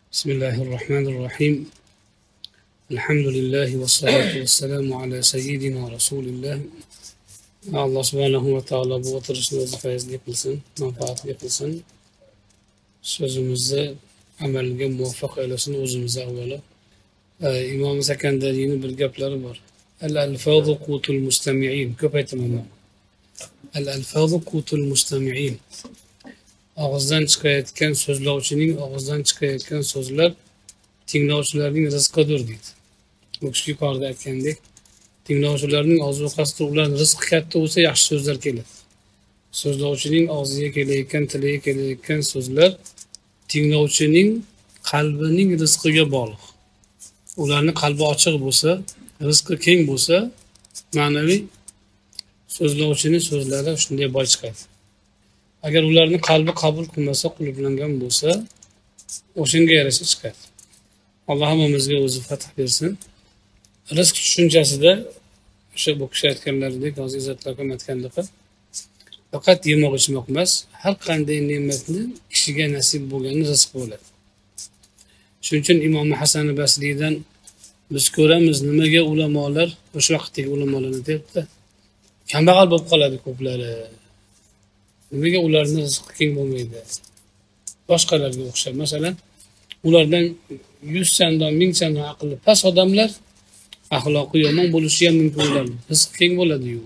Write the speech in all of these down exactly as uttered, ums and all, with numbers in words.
بسم الله الرحمن الرحيم الحمد لله والصلاة والسلام على سيدنا رسول الله Allah subhanahu va taolo bu o'tirishni o'zi fayzli qilsin, manfaatli qilsin. So'zimizni amalga muvaffaq aylasin o'zimizni avvalo. Imom Sakandarining bir gaplari bor. Al-alfazu qutul mustami'in. Ko'p aytaman. Al-alfazu qutul mustami'in. Og'izdan chiqayotgan so'zlovchining og'izdan chiqayotgan so'zlar tinglovchilarning rizqidir deydi. Bu kishi yuqorida aytgandek, tinglovchilarning ozuqasida ularning rizqi katta bo'lsa yaxshi so'zlar keladi. So'zlovchining og'ziga kelayotgan, tiliga kelayotgan so'zlar tinglovchining qalbining rizqiga bog'liq. Ularning qalbi ochiq bo'lsa, rizqi keng bo'lsa, ma'naviy so'zlovchining so'zlari shunday boy chiqadi. Agar ularning qalbi qabul qilmasa, qulublangan bo'lsa, o'shanga yarasha chiqadi. Alloh hammamizga o'zi fath bersin. Rizq tushunchasida o'sha bu kishi aytganlaridek, hozir Izzat akam aytgandek, faqat yemoq ichmoq emas, har qanday ne'matni kishiga nasib bo'lgani rizq bo'ladi. Shuning uchun Imom Hasan Basriydan biz ko'ramiz, nimaga ulamolar o'sha vaqtdagi ulamolarni debdi, kambag'al bo'lib qoladi ko'plari. Nimaga ularning rizqi keng bo'lmaydi? Boshqalarga o'xshab, masalan, ulardan yuz chandon, ming chandon aqli past odamlar axloqi yomon bo'lishi ham mumkin bo'ladi. Rizq keng bo'ladi-yu.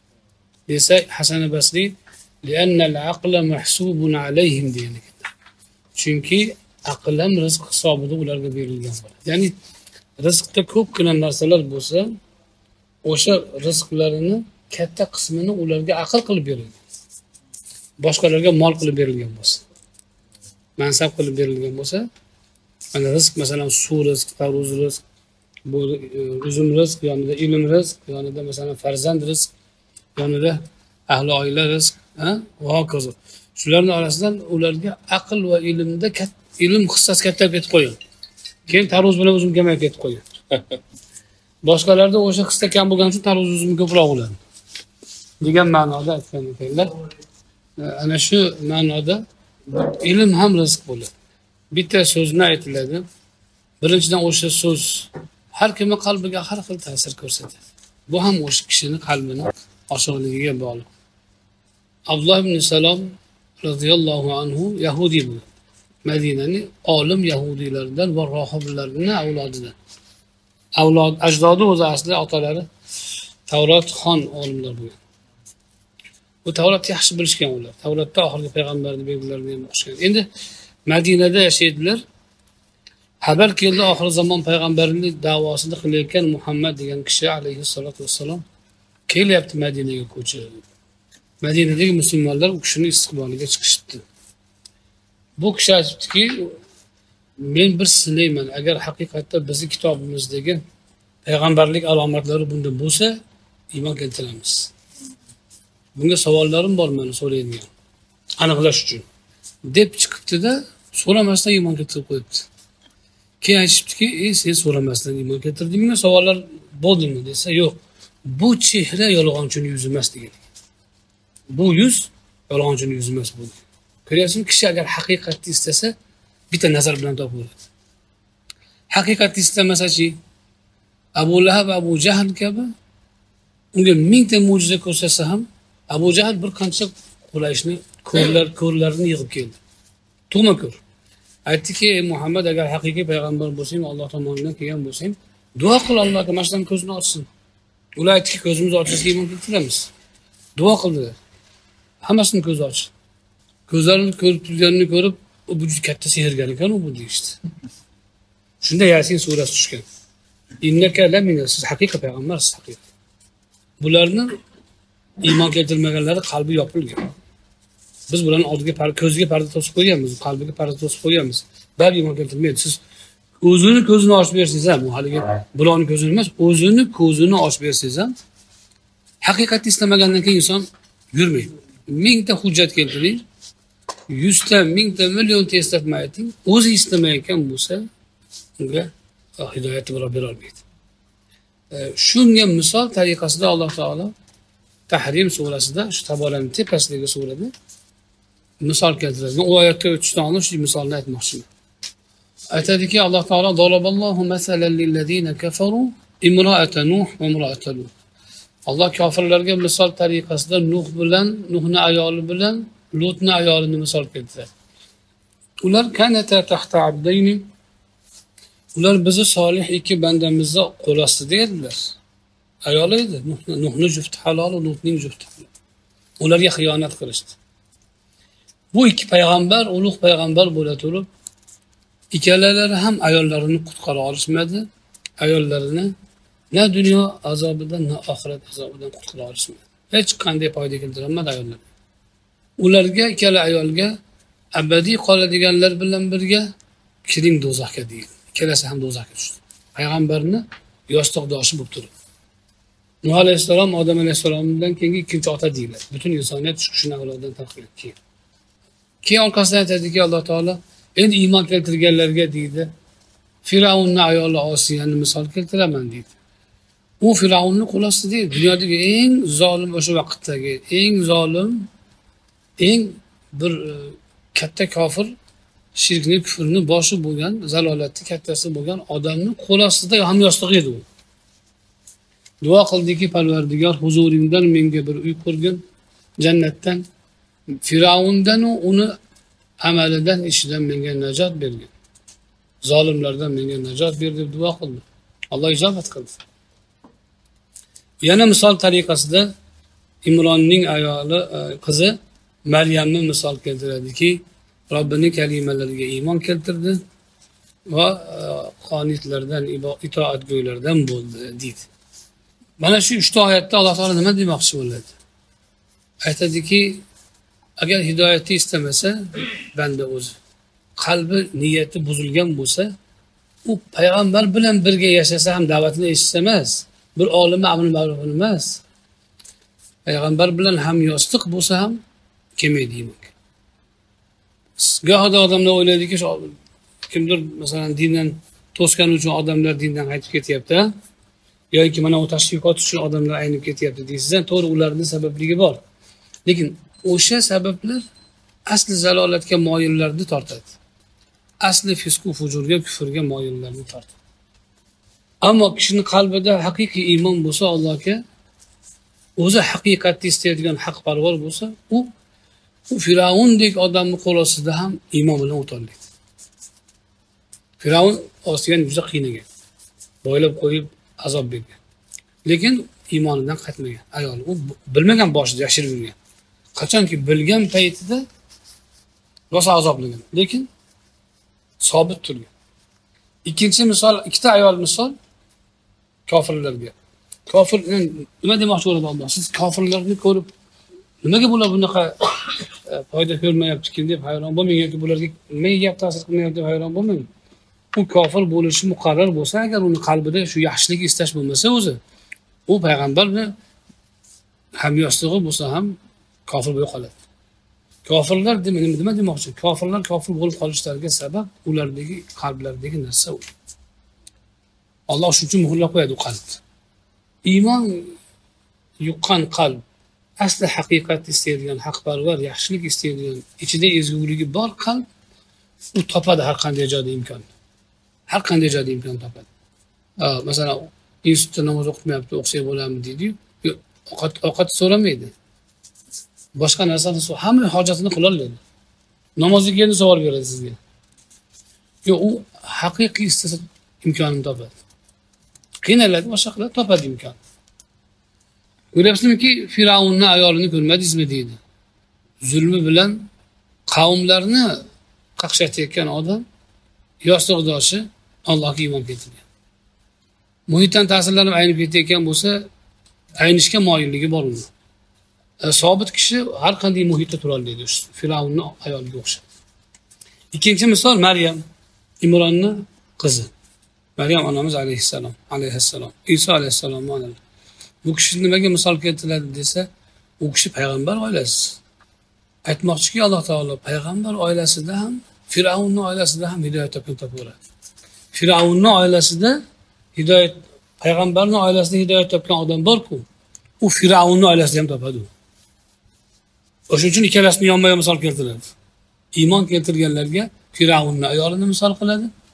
Desa Hasan Basriy li'anna al-aqla mahsubun alayhim deydi. Chunki aql ham rizq hisobida ularga berilgan bo'ladi. Ya'ni rizqda ko'pgina narsalar bo'lsa, o'sha rizqlarini katta qismini ularga aql qilib berilgan. Boshqalarga mol qilib berilgan bo'lsa, mansab qilib berilgan bo'lsa, ana rizq masalan suv rizq, tarvuz rizq, bu uzum rizq, yonida ilm rizq, yonida masalan farzand rizq, yonida ahli oila rizq, ha, va hokazo. Shularning orasidan ularga aql va ilmda ilm hissasi katta ketib qo'ygan. Keyin tarvuz bilan uzum kamayib ketib qo'ygan. Boshqalarda o'sha hissa kam bo'lgani uchun tarvuz uzum ko'proq bo'ladi degan ma'noda aytgan ekanlar. Ana shu ma'noda ilm ham rizq bo'ladi. Bitta so'zni aytiladi. Birinchidan o'sha so'z har kimning qalbiga har xil ta'sir ko'rsatadi. Bu ham o'sha kishining qalbini ochiqligiga bog'liq. Abdulloh ibn Salom radhiyallohu anhu Yahudi bo'ldi. Madinaning olim yahudiylardan va rohiblarning avlodidan. Avlod ajdodi o'zi asli otalari Tavrot xon olimlar bo'lgan. Bu Tavrotni yaxshi bilishgan ular. Tavrotda oxirgi payg'ambarning belgilarini ham o'qishgan. Endi Madinada yashaydilar. Xabar keldi, oxir zamon payg'ambarining da'vosini qilayotgan Muhammad degan kishi alayhissalatu vassalom kelyapti Madinaga ko'chib. Madinadagi musulmonlar u kishining istiqboliga chiqishibdi. Bu kishi aytibdiki, men bir sinayman, agar haqiqatda bizning kitobimizdagi payg'ambarlik alomatlari bunda bo'lsa, iymon keltiramiz. Bunga savollarim bor, meni so'raydigan, aniqlash uchun deb chiqibdi-da, so'ramasdan iymon keltirib qo'yibdi. Keyin aytibdiki, "Ey, sen so'ramasdan iymon keltirdingmi? Savollar bo'ldimi?" desa, "Yo'q. Bu chehra yolg'onchining yuzi emas" degan. Bu yuz yolg'onchining yuzi emas bu. Ko'ryapsizmi, kishi agar haqiqatni istasa, bitta nazar bilan topib oladi. Haqiqatni istamasa-chi, Abu Lahab, Abu Jahl kabi unga mingta mo'jiza ko'rsatsa ham, Abu Jahl bir qancha Qurayshni ko'rlar ko'rlarini yig'ib keldi. Tug'ma ko'r. Aytdiki, "Ey Muhammad, agar haqiqiy payg'ambar bo'lsang, Alloh tomonidan kelgan bo'lsang, duo qil Allohga, mashdan ko'zini ochsin." Ular aytdiki, "Ko'zimizni ochishga iymon keltiramiz." Duo qildilar. Hammasini ko'zi ochdi. Ko'zlarini ko'rib turganini ko'rib, bu juda katta sehrgar ekan u bu deyishdi. Shunda Yasin surasi tushgan. Innaka lamina, siz haqiqiy payg'ambarsiz, haqiqiy. Bularni iymon keltirmaganlari qalbi yopilgan. Biz bularning oldiga ko'ziga parda to'sib qo'yganmiz, qalbiga parda to'sib qo'yganmiz. Bal iymon keltirmaydi. Siz o'zini ko'zini ochib bersangiz ham, bu haligi bularning ko'zini emas, o'zini ko'zini ochib bersangiz ham, haqiqatni istamagandan keyin inson yurmaydi. Mingta hujjat keltiring, yuzta, mingta, millionta eslatma ayting, o'zi istamayotgan bo'lsa, unga hidoyatni birov bera olmaydi. Shunga misol tariqasida Alloh taolo Tahrim surasida, shu Tabolaning tepasidagi surada misol keltiradi. O oyatga o'tishdan oldin shu misolni aytmoqchiman. Aytadiki Alloh taolo daraballohu masalan lillazina kafaru imra'ata Nuh va imra'ata Lut. Alloh kofirlarga misol tariqasida Nuh bilan, Nuhning ayoli bilan Lutning ayolini misol keltiradi. Ular kanata tahta abdayni. Ular bizni solih ikki bandamizni qo'l ostida edilar. Ayoli edi. Nuhning jufti halol, Lutning jufti. Ularga xiyonat qilishdi. Bu ikki payg'ambar, ulug' payg'ambar bo'la turib, ikkalalari ham ayollarini qutqara olishmadi. Ayollarini na dunyo azobidan, na oxirat azobidan qutqara olishmadi. Hech qanday foyda keltirolmadi ayollar. Ularga, ikkala ayolga abadiy qoladiganlar bilan birga kiring do'zaxga deyildi. Ikkalasi ham do'zaxga tushdi. Payg'ambarni yostiqdoshi bo'lib turib. Nuh alayhissalom Odam alayhissalomdan keyingi ikkinchi ota deyiladi. Butun insoniyat shuning avlodidan tarqalgan keyin. Keyin orqasidan aytadiki Alloh taolo, endi iymon keltirganlarga deydi, Firavunning ayoli Osiyani misol keltiraman deydi. U Firavunning qo'l ostida deydi. Dunyodagi eng zolim o'sha vaqtdagi eng zolim, eng bir katta kofir, shirkni, kufrni boshi bo'lgan, zalolatni kattasi bo'lgan odamning qo'l ostida ham yostig'i edi u. Duo qildiki, Parvardigor, huzuringdan menga bir uy qurgin, jannatdan. Firavundan u uni amalidan, ishidan menga najot bergin. Zolimlardan menga najot ber deb duo qildi. Alloh ijobat qildi. Yana misol tariqasida Imronning ayoli, qizi Maryamni misol keltiradiki, Robbining kalimalariga iymon keltirdi va qonitlardan, itoatgo'ylardan bo'ldi deydi. Mana shu uchta oyatda Alloh taolo nima demoqchi bo'ladi? Aytadiki, agar hidoyatni istamasa banda o'zi, qalbi, niyati buzilgan bo'lsa, u payg'ambar bilan birga yashasa ham da'vatini eshitsa emas, bir olimni amr ma'rufini emas, payg'ambar bilan ham yostiq bo'lsa ham kelmaydi imonga. Gohida odamlar o'ylaydiki, kimdir masalan dindan to'sgani uchun odamlar dindan qaytib ketyapti, yoki mana u tashviqot uchun odamlar aynib ketyapti deysizdan, to'g'ri ularning sababligi bor. Lekin o'sha sabablar asli zalolatga moyillarni tortadi. Asli fisq-u fujurga, kufrga moyillarni tortadi. Ammo kishining qalbida haqiqiy iymon bo'lsa, Allohga o'zi haqiqatni istaydigan haqparvar bo'lsa, u u Firavundek odamning qo'l ostida ham iymon bilan o'tolmaydi. Firavun Osiyani juda qiynagan, boylab qo'yib azob bergan. Lekin iymonidan qaytmagan ayol. U bilmagan boshida yashirib yurgan. Qachonki bilgan paytida rosa azoblagan, lekin sobit turgan. Ikkinchi misol, ikkita ayol misol kofirlarga. Kofir nima demoqchi bo'ladi Alloh? Siz kofirlarni ko'rib nimaga bular bunaqa foyda ko'rmayapti deb hayron bo'lmang, yoki bularga nimaga gap ta'sir qilmayapti deb hayron bo'lmang. U kofir bo'lishi muqarrar bo'lsa, agar uni qalbida shu yaxshilik istash bo'lmasa o'zi, u payg'ambarni ham yostig'i bo'lsa ham kofir bo'lib qoladi. Kofirlar nima demoqchi? Kofirlar kofir bo'lib qolishlariga sabab ulardagi qalblaridagi narsa u. Alloh shuning uchun muhrlab qo'yadi u qalbni. Iymon yuqqan qalb, asli haqiqatni istaydigan, haqparvar, yaxshilik istaydigan, ichida ezguligi bor qalb, u topadi har qanday joyda imkon. Har qanday joyda imkon topadi. Masalan, institutda namoz o'qitmayapti, o'qisak bo'ladimi deydi-yu, ovqat ovqat so'ramaydi. Boshqa narsani hamma hojatini qila oladi. Namozga kelib savol beradi sizga. Yo'q, u haqiqiy istasa imkonini topadi. Qiynaladi, boshqa qiladi, topadi imkon. O'ylayapsizmi-ki, Firavunning ayolini ko'rmadingizmi deydi. Zulmi bilan qavmlarni qaqshatayotgan odam, yostiqdoshi Allohga iymon keltirgan. Muhitdan ta'sirlanib aynib ketayotgan bo'lsa, aynishga moyilligi bor uni. Sobit kishi har qanday muhitda tura oladi, Firavunning ayoliga o'xshab. Ikkinchi misol Maryam, Imronning qizi. Maryam onamiz alayhissalom, alayhissalom, Iso alayhissalom onalar. Bu kishi nimaga misol keltiriladi desa, u kishi payg'ambar oilasi. Aytmoqchiki, Alloh taolo payg'ambar oilasida ham, Firavunning oilasida ham hidoyat topgan topaveradi. Firavunning oilasida hidoyat, payg'ambarning oilasida hidoyat topgan odam bor-ku, u Firavunning oilasida ham topadi. O'shuning uchun ikkalasini yonma-yon misol keltiradi. Iymon keltirganlarga Firavunning ayolini misol qiladi,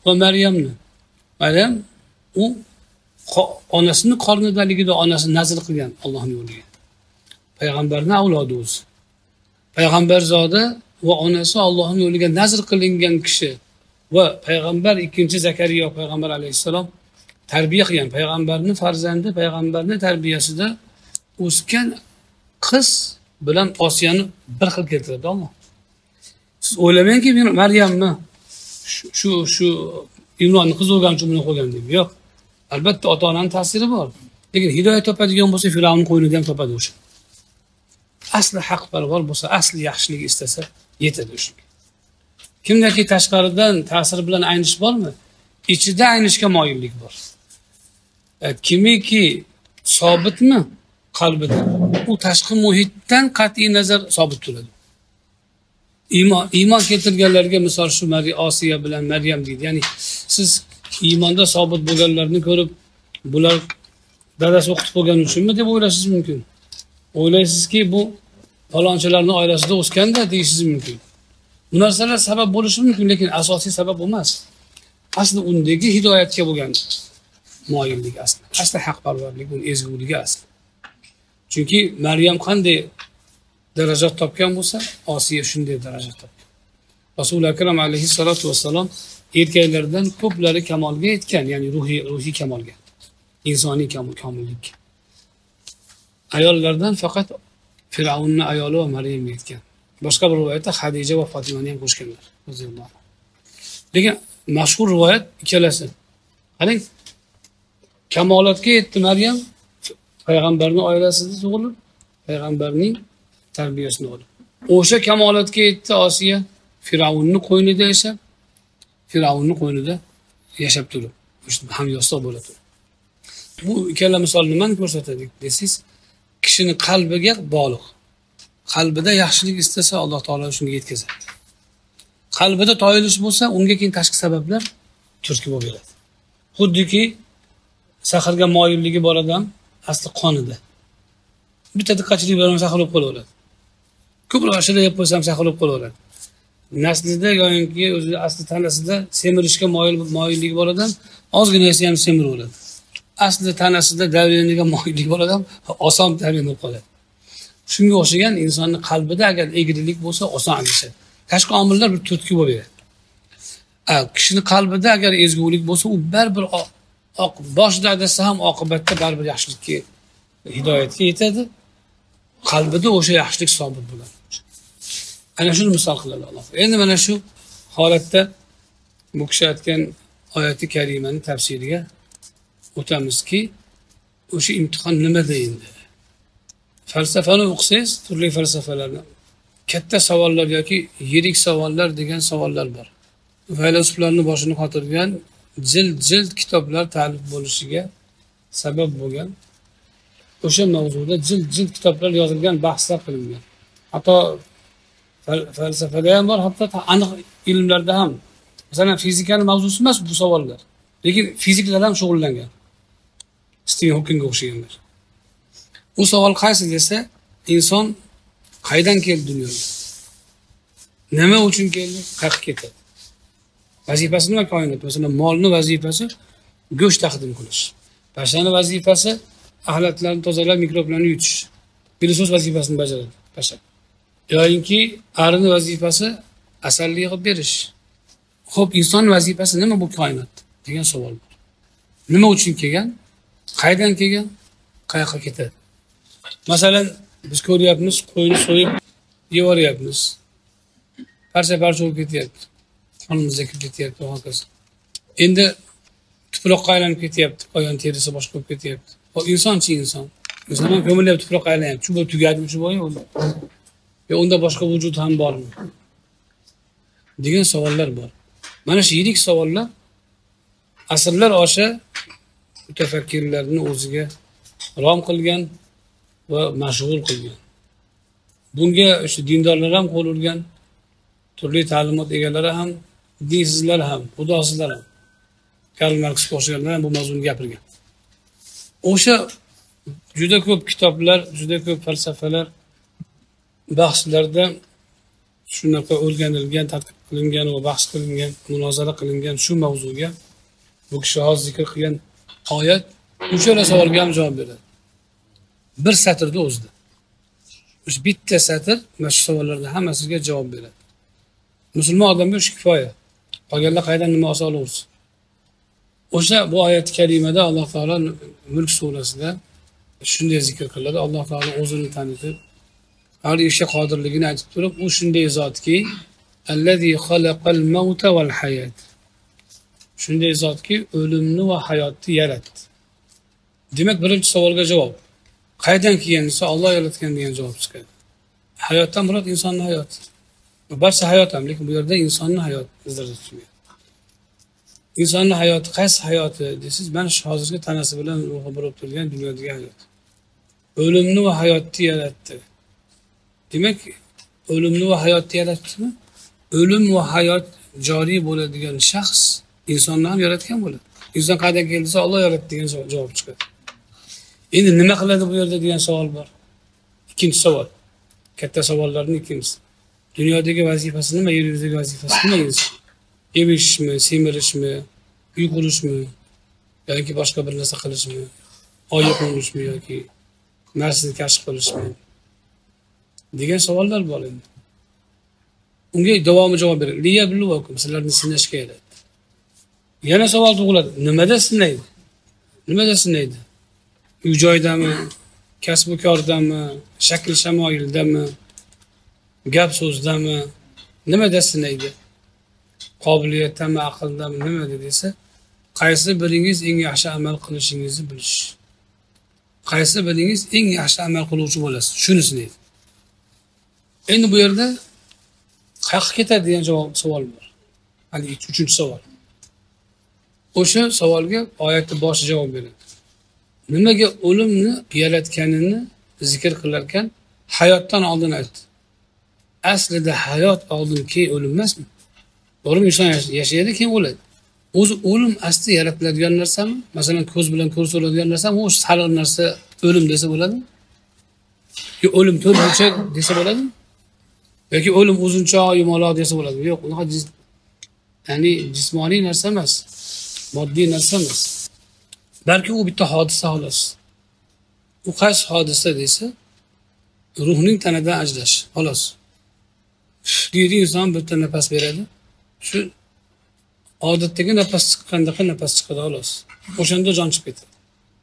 va Maryamni. Maryam u onasini qornidaligida onasi nazr qilgan Allohning yo'liga. Payg'ambarning avlodi o'zi. Payg'ambarzoda va onasi Allohning yo'liga nazr qilingan kishi va payg'ambar ikkinchi Zakariya payg'ambar alayhissalom tarbiya qilgan payg'ambarning farzandi, payg'ambarning tarbiyasida o'sgan qiz bilan Osiyani bir xil keltiradi Alloh. Siz o'ylamangki, men Maryamni shu shu Imronning qizi bo'lgan uchun buni qo'ygan deb. Yo'q. Albatta ota-onaning ta'siri bor. Lekin hidoyat topadigan bo'lsa, Firavnning qo'ynida ham topadi o'sha. Asli haq parvar bo'lsa, asli yaxshilik istasa, yetadi o'shanga. Kimdaki tashqaridan ta'sir bilan aynish bormi? Ichida aynishga moyillik bor. Kimiki sobitmi qalbida, u tashqi muhitdan qat'iy nazar sobit turadi. Iymon iymon keltirganlarga misol shu Maryam Osiya bilan Maryam deydi. Ya'ni siz iymonda sobit bo'lganlarni ko'rib, bular dadasi o'qitib bo'lgani uchunmi deb o'ylashingiz mumkin. O'ylaysizki, bu falonchilarning oilasida o'sganda deyishingiz mumkin. Bu narsalar sabab bo'lishi mumkin, lekin asosiy sabab emas. Asli undagi hidoyatga bo'lgan moyillik asli. Asli haqparvarlik, uni ezguligi asli. Chunki Maryam qanday darajat topgan bo'lsa, Osiya shunday darajat topgan. Rasul akram alayhissalatu vassalom erkaklardan ko'plari kamolga yetgan, ya'ni ruhiy ruhiy kamolga, insoniy kamollik. Ayollardan faqat Firavunning ayoli va Maryam yetgan. Boshqa bir rivoyatda Xadija va Fatimani ham qo'shganlar. Roziyallohu. Lekin mashhur rivoyat ikkalasi. Qarang, kamolatga yetdi Maryam, payg'ambarning oilasida tug'ilib, payg'ambarning tarbiyasini olib. O'sha kamolatga yetdi Osiya, Firavunning qo'ynida yashab, Firavunning qo'ynida yashab turib, o'sha ham yostiq bo'ladi. Bu ikkala misol nimani ko'rsatadi desiz, kishining qalbiga bog'liq. Qalbida yaxshilik istasa, Alloh taolo shunga yetkazadi. Qalbida toyilish bo'lsa, unga keyin tashqi sabablar turtki bo'lib beradi. Xuddiki sahrga moyilligi bor odam asli qonida. Bitta diqqatchilik bilan sahr bo'lib qolaveradi. Ko'proq ashula yeb qo'ysam sahr bo'lib qolaveradi. Naslida yo'inki o'zi asli tanasida semirishga moyil moyilligi bor odam ozgina yesa ham semiraveradi. Asli tanasida davleniga moyillik bor odam oson davlen bo'lib qoladi. Shunga o'xshagan insonning qalbida agar egrilik bo'lsa, oson adashadi. Tashqi omillar bir turtki bo'lib beradi. Kishining qalbida agar ezgulik bo'lsa, u baribir boshida adashsa ham oqibatda baribir yaxshilikka, hidoyatga yetadi. Qalbida o'sha yaxshilik sobit bo'ladi. Ana shuni misol qiladi Alloh. Endi mana shu holatda bu kishi aytgan oyati karimaning tafsiriga o'tamizki, o'sha imtihon nimada endi? Falsafani o'qisangiz, turli falsafalarni, katta savollar yoki yirik savollar degan savollar bor. Faylasuflarning boshini qotirgan jild-jild kitoblar ta'lif bo'lishiga sabab bo'lgan. O'sha mavzuda jild-jild kitoblar yozilgan, bahslar qilingan. Hatto falsafada ham bor, hatto aniq ilmlarda ham. Masalan, fizikaning mavzusi emas bu savollar. Lekin fiziklar ham shug'ullangan. Stephen Hawkingga o'xshaganlar. U savol qaysi desa, inson qaydan keldi dunyoga? Nima uchun keldi? Qayerga ketadi? Vazifasi nima koinot? Masalan, molning vazifasi go'sht taqdim qilish. Pashaning vazifasi axlatlarni tozalab, mikroblarni yutish. Pilosos vazifasini bajaradi pasha. Yo'inki arining vazifasi asalni yig'ib berish. Xo'p, inson vazifasi nima bu koinot degan savol bor. Nima uchun kelgan? Qaydan kelgan? Qayerga ketadi? Masalan, biz ko'ryapmiz, qo'yni so'yib yevoryapmiz. Parcha-parcha bo'lib ketyapti. Qonimizga kirib ketyapti, hokazo. Endi tuproqqa aylanib ketyapti, qo'yon terisi boshqa bo'lib ketyapti. O insonchi inson. Inson ham ko'milib tuproqqa aylanyapti. Shu bo'lib tugadimi shu bo'yi? Yo unda boshqa vujud ham bormi? degan savollar bor. Mana shu yirik savollar asrlar osha mutafakkirlarni o'ziga rom qilgan va mashg'ul qilgan. Bunga o'sha dindorlar ham qo'l urgan, turli ta'limot egalari ham, dinsizlar ham, xudosizlar ham, Karl Marx o'xshaganlar ham bu mavzuni gapirgan. O'sha juda ko'p kitoblar, juda ko'p falsafalar, bahslarda shunaqa o'rganilgan, tadqiq qilingan va bahs qilingan, munozara qilingan shu mavzuga bu kishi hozir zikr qilgan oyat uchala savolga ham javob beradi. Bir satrda o'zida. O'sha bitta satr mana shu savollarga hammasiga javob beradi. Musulmon odamga shu kifoya. Qolganlar qaydan nima olsa olaversin. O'sha bu oyat karimada Alloh taolo Mulk surasida shunday zikr qiladi. Alloh taolo o'zini tanitib, har ishga qodirligini aytib turib, u shunday zotki, allazi xalaqal mauta val hayat. Shunday zotki, o'limni va hayotni yaratdi. Demak, birinchi savolga javob. Qaydan kelgan desa, Alloh yaratgan degan javob chiqadi. Hayotdan murod insonning hayoti. Barcha hayot ham, lekin bu yerda insonning hayoti nazarda tutilgan. İnsanın hayatı, qaysi hayatı desiz, ben şu hozirgi tanasi bilan ruhi bo'lib turgan dunyodagi hayot. O'limni va hayotni yaratdi. Demak, o'limni va hayotni yaratdimi? O'lim va hayot joriy bo'ladigan shaxs insonni ham yaratgan bo'ladi. Inson qayerdan keldiysa, Alloh yaratdi degan javob chiqadi. Endi nima qiladi bu yerda degan savol bor. Ikkinchi savol. Katta savollarning ikkinchisi. Dunyodagi vazifasi nima, yer yuzidagi vazifasi nima inson? Yemishmi, semirishmi, uy qurishmi, yoki boshqa bir narsa qilishmi, oyga qo'nishmi yoki narsani kashf qilishmi degan savollar bor endi. Unga davomi javob beradi. Liyabluvakum, sizlarni sinashga yaratdi. Yana savol tug'iladi. Nimada sinaydi? Nimada sinaydi? Uy joydami, kasb-u kordami, shakl shamoyildami, gap so'zdami, nimada sinaydi? Qobiliyatdami, aqldami, nima desa, qaysi biringiz eng yaxshi amal qilishingizni bilish. Qaysi biringiz eng yaxshi amal qiluvchi bo'lasiz, shuni sinaydi. Endi bu yerda qayerga ketadi degan javob savol bor. Hali uchinchi savol. O'sha savolga oyatning boshi javob beradi. Nimaga o'limni yaratganini zikr qilarkan, hayotdan oldin aytdi. Aslida hayot oldin, keyin o'lim emasmi? Doğru inson yaşayadi, keyin o'ladi. O'zi o'lim asli yaratiladigan narsami? Masalan, ko'z bilan ko'rsatiladigan narsami? O sariq narsa o'lim desa bo'ladimi? Yo o'lim to'rt burchak desa bo'ladimi? Yoki o'lim uzunchoq, yumaloq desa bo'ladimi? Yo'q, unaqa ya'ni jismoniy narsa emas, moddiy narsa emas. Balki u bitta hodisa xolos. U qaysi hodisa desa, ruhning tanadan ajrash, xolos. Deydi inson bitta nafas beradi. Shu odatdagi nafas chiqqandaqa nafas chiqadi xolos. O'shanda jon chiqib ketadi.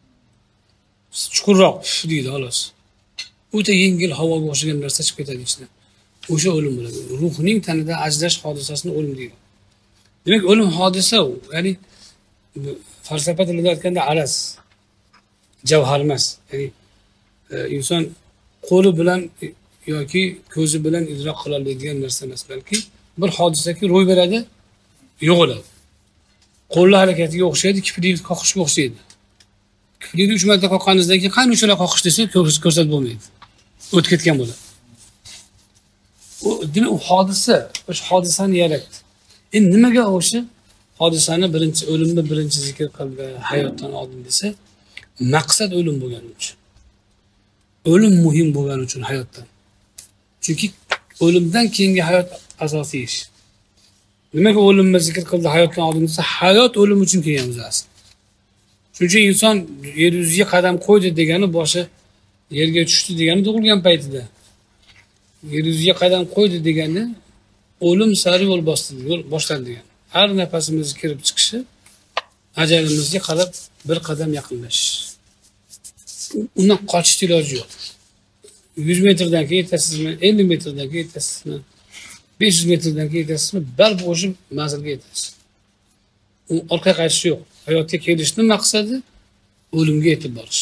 Chuqurroq deydi xolos. O'ta yengil havoga o'xshagan narsa chiqib ketadi ichidan. O'sha o'lim bo'ladi. Ruhning tanidan ajrash hodisasini o'lim deydi. Demak, o'lim hodisa u. Ya'ni falsafa tilida aytganda araz, javhar emas. Ya'ni e, inson qo'li bilan yoki ko'zi bilan idrok qila oladigan narsa emas, balki bir hodisaki ro'y beradi, yo'qoladi. Qo'llar harakatiga o'xshaydi, kiprikni qoqishga o'xshaydi. Kiprikni uch marta qoqqaningizdan keyin qani uchala qoqish desa ko'rsatib bo'lmaydi. O'tib ketgan bo'ladi. U demak, u hodisa, o'sha hodisani yaratdi. Endi nimaga o'sha hodisani birinchi o'limni birinchi zikr qildi hayotdan oldin desa, maqsad o'lim bo'lgani uchun. O'lim muhim bo'lgani uchun hayotdan. Chunki o'limdan keyingi hayot asosiy ish. Nimaga o'limni zikr qildi hayotdan oldin desa, hayot o'lim uchun kelgan o'zi asli. Shuning uchun inson yer yuziga qadam qo'ydi degani boshi yerga tushdi degani tug'ilgan paytida. Yer yuziga qadam qo'ydi degani o'lim sari yo'l bosdi, yo'l boshladi degani. Har nafasimiz kirib chiqishi ajalimizga qarab bir qadam yaqinlashish. Undan qochishga iloji yo'q. yuz metrdan keyin yetasizmi, ellik metrdan keyin yetasizmi, besh yuz metrdan keyin yetasizmi, baribir o'sha manzilga yetasiz. U orqaga qaytish yo'q. Hayotga kelishning maqsadi o'limga yetib borish.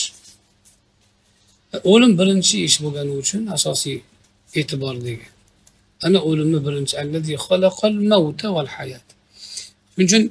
O'lim birinchi ish bo'lgani uchun asosiy e'tibordagi. Ana o'limni birinchi allazi xalaqal mauta val hayat. Shuning uchun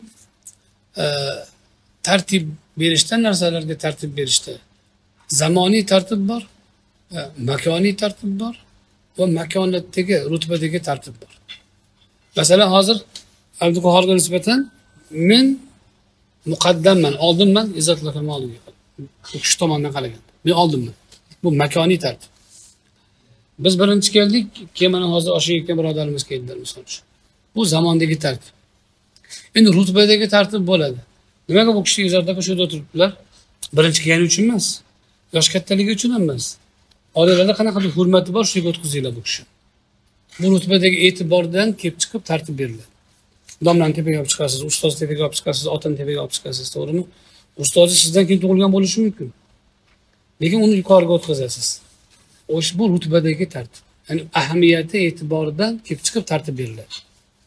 tartib berishda, narsalarga tartib berishda zamoniy tartib bor, makoniy tartib bor va makonatdagi, rutbadagi tartib bor. Masalan, hozir Abduqahhorga nisbatan men muqaddamman, oldinman, izzatlarga oldinga. U kishi tomonidan qaragan. Men oldinman. Bu makoniy tartib. Biz birinchi keldik, keyin mana hozir oshayotgan birodarimiz keldilar misol uchun. Bu zamondagi tartib. Endi rutbadagi tartib bo'ladi. Nimaga bu kishi izohda ko'chada o'tiribdilar? Birinchi kelgani uchun emas. Yosh kattaligi uchun emas. Oilalarda qanaqadir hurmati bor, shuga o'tkazinglar bu kishi. Bu rutbadagi e'tibordan kelib chiqib tartib beriladi. Domlani tepaga olib chiqasiz, ustozni tepaga olib chiqasiz, otani tepaga olib chiqasiz, to'g'rimi? Ustozi sizdan keyin tug'ilgan bo'lishi mumkin. Lekin uni yuqoriga o'tkazasiz. O'sh bu rutbadagi tartib. Ya'ni ahamiyati e'tiboridan kelib chiqib tartib beriladi.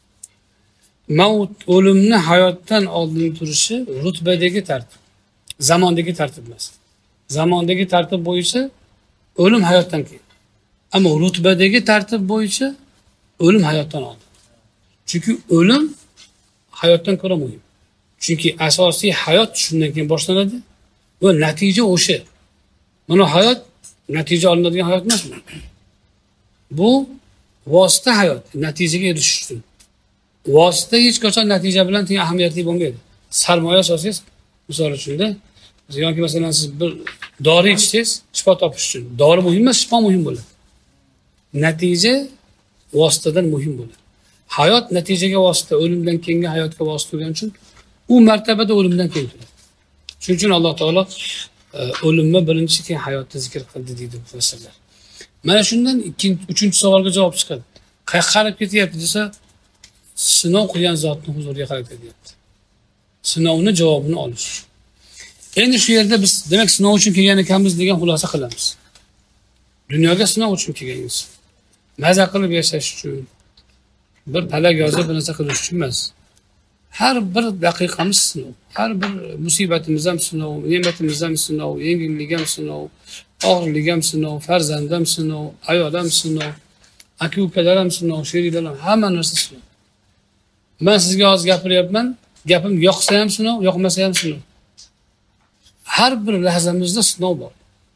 Maut, o'limni hayotdan oldin turishi rutbadagi tartib. Zamondagi tartib emas. Zamondagi tartib bo'yicha o'lim hayotdan keyin. Ammo rutbadagi tartib bo'yicha o'lim hayotdan oldin. Chunki o'lim hayotdan ko'ra muhim. Chunki asosiy hayot shundan keyin boshlanadi va natija o'sha. Mana hayot natija olinadigan hayot emasmi? Bu vosita hayot, natijaga erishish uchun. Vosita hech qachon natija bilan teng ahamiyatli bo'lmaydi. Sarmoya solsangiz, misol uchun-da, yoki masalan siz bir dori ichsangiz, shifo topish uchun. Dori muhim emas, shifo muhim bo'ladi. Natija vositadan muhim bo'ladi. Hayot natijaga vosita, o'limdan keyingi hayotga vosita bo'lgani uchun u martabada o'limdan keyin turadi. Shuning uchun Alloh taolo o'limni birinchi, keyin hayotni zikr qildi deydi mufassirlar. Mana shundan ikkinchi, uchinchi savolga javob chiqadi. Qayerga qarab ketyapti desa, sinov qilgan zotning huzuriga qarab ketyapti. Sinovni javobini olish. Endi shu yerda biz demak sinov uchun kelgan ekanmiz degan xulosa qilamiz. Dunyoga sinov uchun kelganmiz. Maza qilib yashash uchun, bir palak yozib bir narsa qilish uchun emas. Har bir daqiqamiz sinov. Har bir musibatimiz ham sinov, ne'matimiz ham sinov, yengillik ham sinov, og'irlik ham sinov, farzand ham sinov, ayol ham sinov, aka-ukalar ham sinov, sheriklar ham, hamma narsa sinov. Men sizga hozir gapiryapman, gapim yoqsa ham sinov, yoqmasa ham sinov. Har bir lahzamizda sinov bor.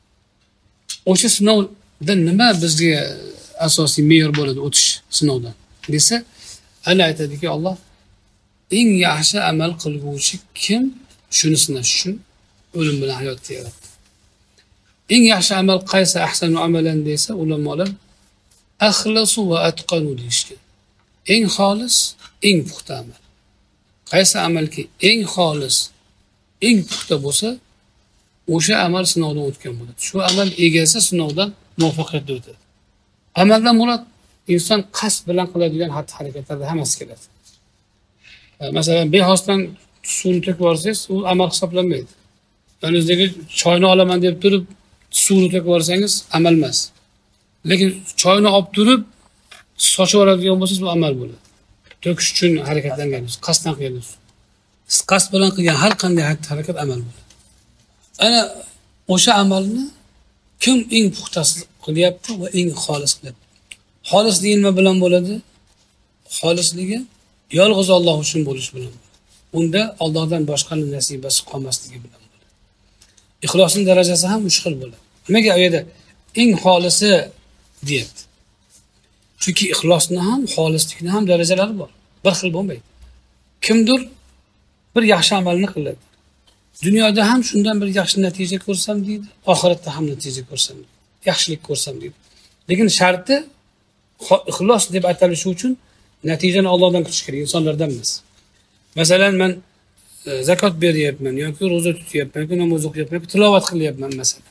O'sha sinovda nima bizga asosiy me'yor bo'ladi o'tish sinovdan? Desa, ana aytadiki Alloh, eng yaxshi amal qilguvchi kim? Shuni sinash uchun o'lim bilan hayotni yaratdi. Eng yaxshi amal qaysi? Ahsanu amalan desa, ulamolar axlasu va atqanu deyishgan. Eng xolis, eng puxta amal. Qaysi amalki eng xolis, eng puxta bo'lsa, o'sha amal sinovdan o'tgan bo'ladi. Shu amal egasi sinovdan muvaffaqiyatli o'tadi. Amaldan murod inson qasd bilan qiladigan xatti-harakatlarda hammasi keladi. Masalan, bexosdan suvni to'kib yuborsangiz, u amal hisoblanmaydi. Yonizdagi choyni olaman deb turib, suvni to'kib yuborsangiz, amal emas. Lekin choyni olib turib, sochib yuboradigan bo'lsangiz, bu amal bo'ladi. To'kish uchun harakatlangansiz, qasddan qilgansiz. Siz qasd bilan qilgan har qanday harakat amal bo'ladi. Ana o'sha amalni kim eng puxtasi qilyapti va eng xolis qilyapti? Xolisligi nima bilan bo'ladi? Xolisligi yolg'iz Alloh uchun bo'lish bilan bo'ladi. Unda Allohdan boshqaning nasibasi qolmasligi bilan bo'ladi. Ixlosning darajasi ham uch xil bo'ladi. Nimaga u yerda eng xolisi deyapti? Chunki ixlosni ham, xolislikni ham darajalari bor. Bir xil bo'lmaydi. Kimdir bir yaxshi amalni qiladi. Dunyoda ham shundan bir yaxshi natija ko'rsam deydi, oxiratda ham natija ko'rsam deydi. Yaxshilik ko'rsam deydi. Lekin sharti ixlos deb atalishi uchun natijani Allohdan kutish kerak, insonlardan emas. Masalan, men e, zakot beryapman yoki ro'za tutyapman, yoki namoz o'qiyapman, yoki tilovat qilyapman masalan.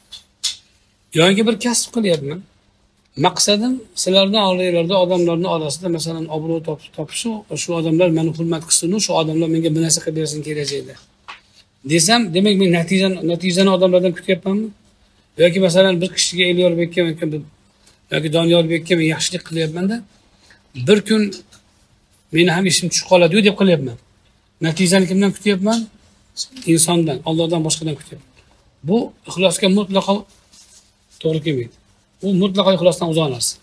Yoki bir kasb qilyapman. Maqsadim sizlardan oranglarda odamlarning orasida masalan obro' topish, shu odamlar meni hurmat qilsin, shu odamlar menga bir narsa qilib bersin kelajakda. Desam, demak men natijani natijani odamlardan kutyapmanmi? Yoki masalan bir kishiga Elyorbekka yoki Doniyorbekka men yaxshilik qilyapmanda, bir kun meni ham ishim tushib qoladi-yu deb qilyapman. Natijani kimdan kutyapman? Insondan, Allohdan boshqadan kutyapman. Bu ixlosga mutlaqo to'g'ri kelmaydi. U mutlaqo ixlosdan uzoq narsa.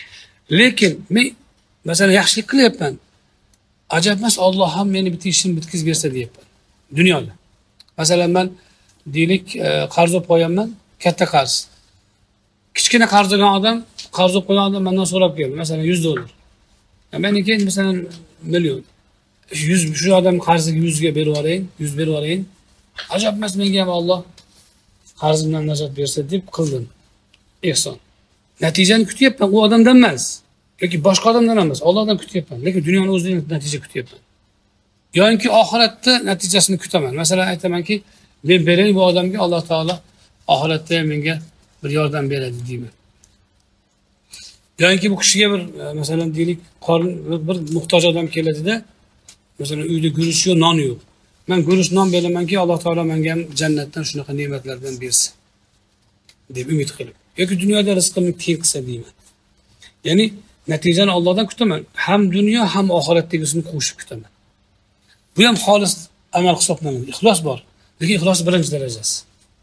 Lekin men masalan yaxshilik qilyapman. Ajab emas, Alloh ham meni bitta ishimni bitkazib bersa deyapman. Dunyoda. Masalan men deylik qarz olib qo'yaman, katta qarz. Kichkina qarz olgan odam, qarz olib qo'ygan odam mendan so'rab keldi, masalan yuz dollar. Meniki masalan million. yuz shu odam qarziga yuz ga berib yuborayin, yuz berib yuborayin. Ajab emas, menga ham Alloh qarzimdan najot bersa deb qildim. Ehson. natijani kutyapman, u odamdan emas yoki boshqa odamdan emas, Allohdan kutyapman, lekin dunyoni o'zidan natija kutyapman. Yoki oxiratda natijasini kutaman. Masalan, aytamanki, men beray bu odamga, Alloh taolo oxiratda ham menga bir yordam beradi deyman. Yoki bu kishiga bir masalan deylik, qorin bir muhtoj odam keladida, masalan uyda guruch yo'q, non yo'q. Men guruch non beramanki, Alloh taolo menga ham jannatdan shunaqa ne'matlardan bersin deb umid qilib. Yoki dunyoda rizqimni teng qilsa deyman. Ya'ni natijani Allohdan kutaman, ham dunyo ham oxiratdagisini qo'shib kutaman. Bu ham xolis amal hisoblanadi. Ixlos bor, lekin ixlos birinchi darajasi.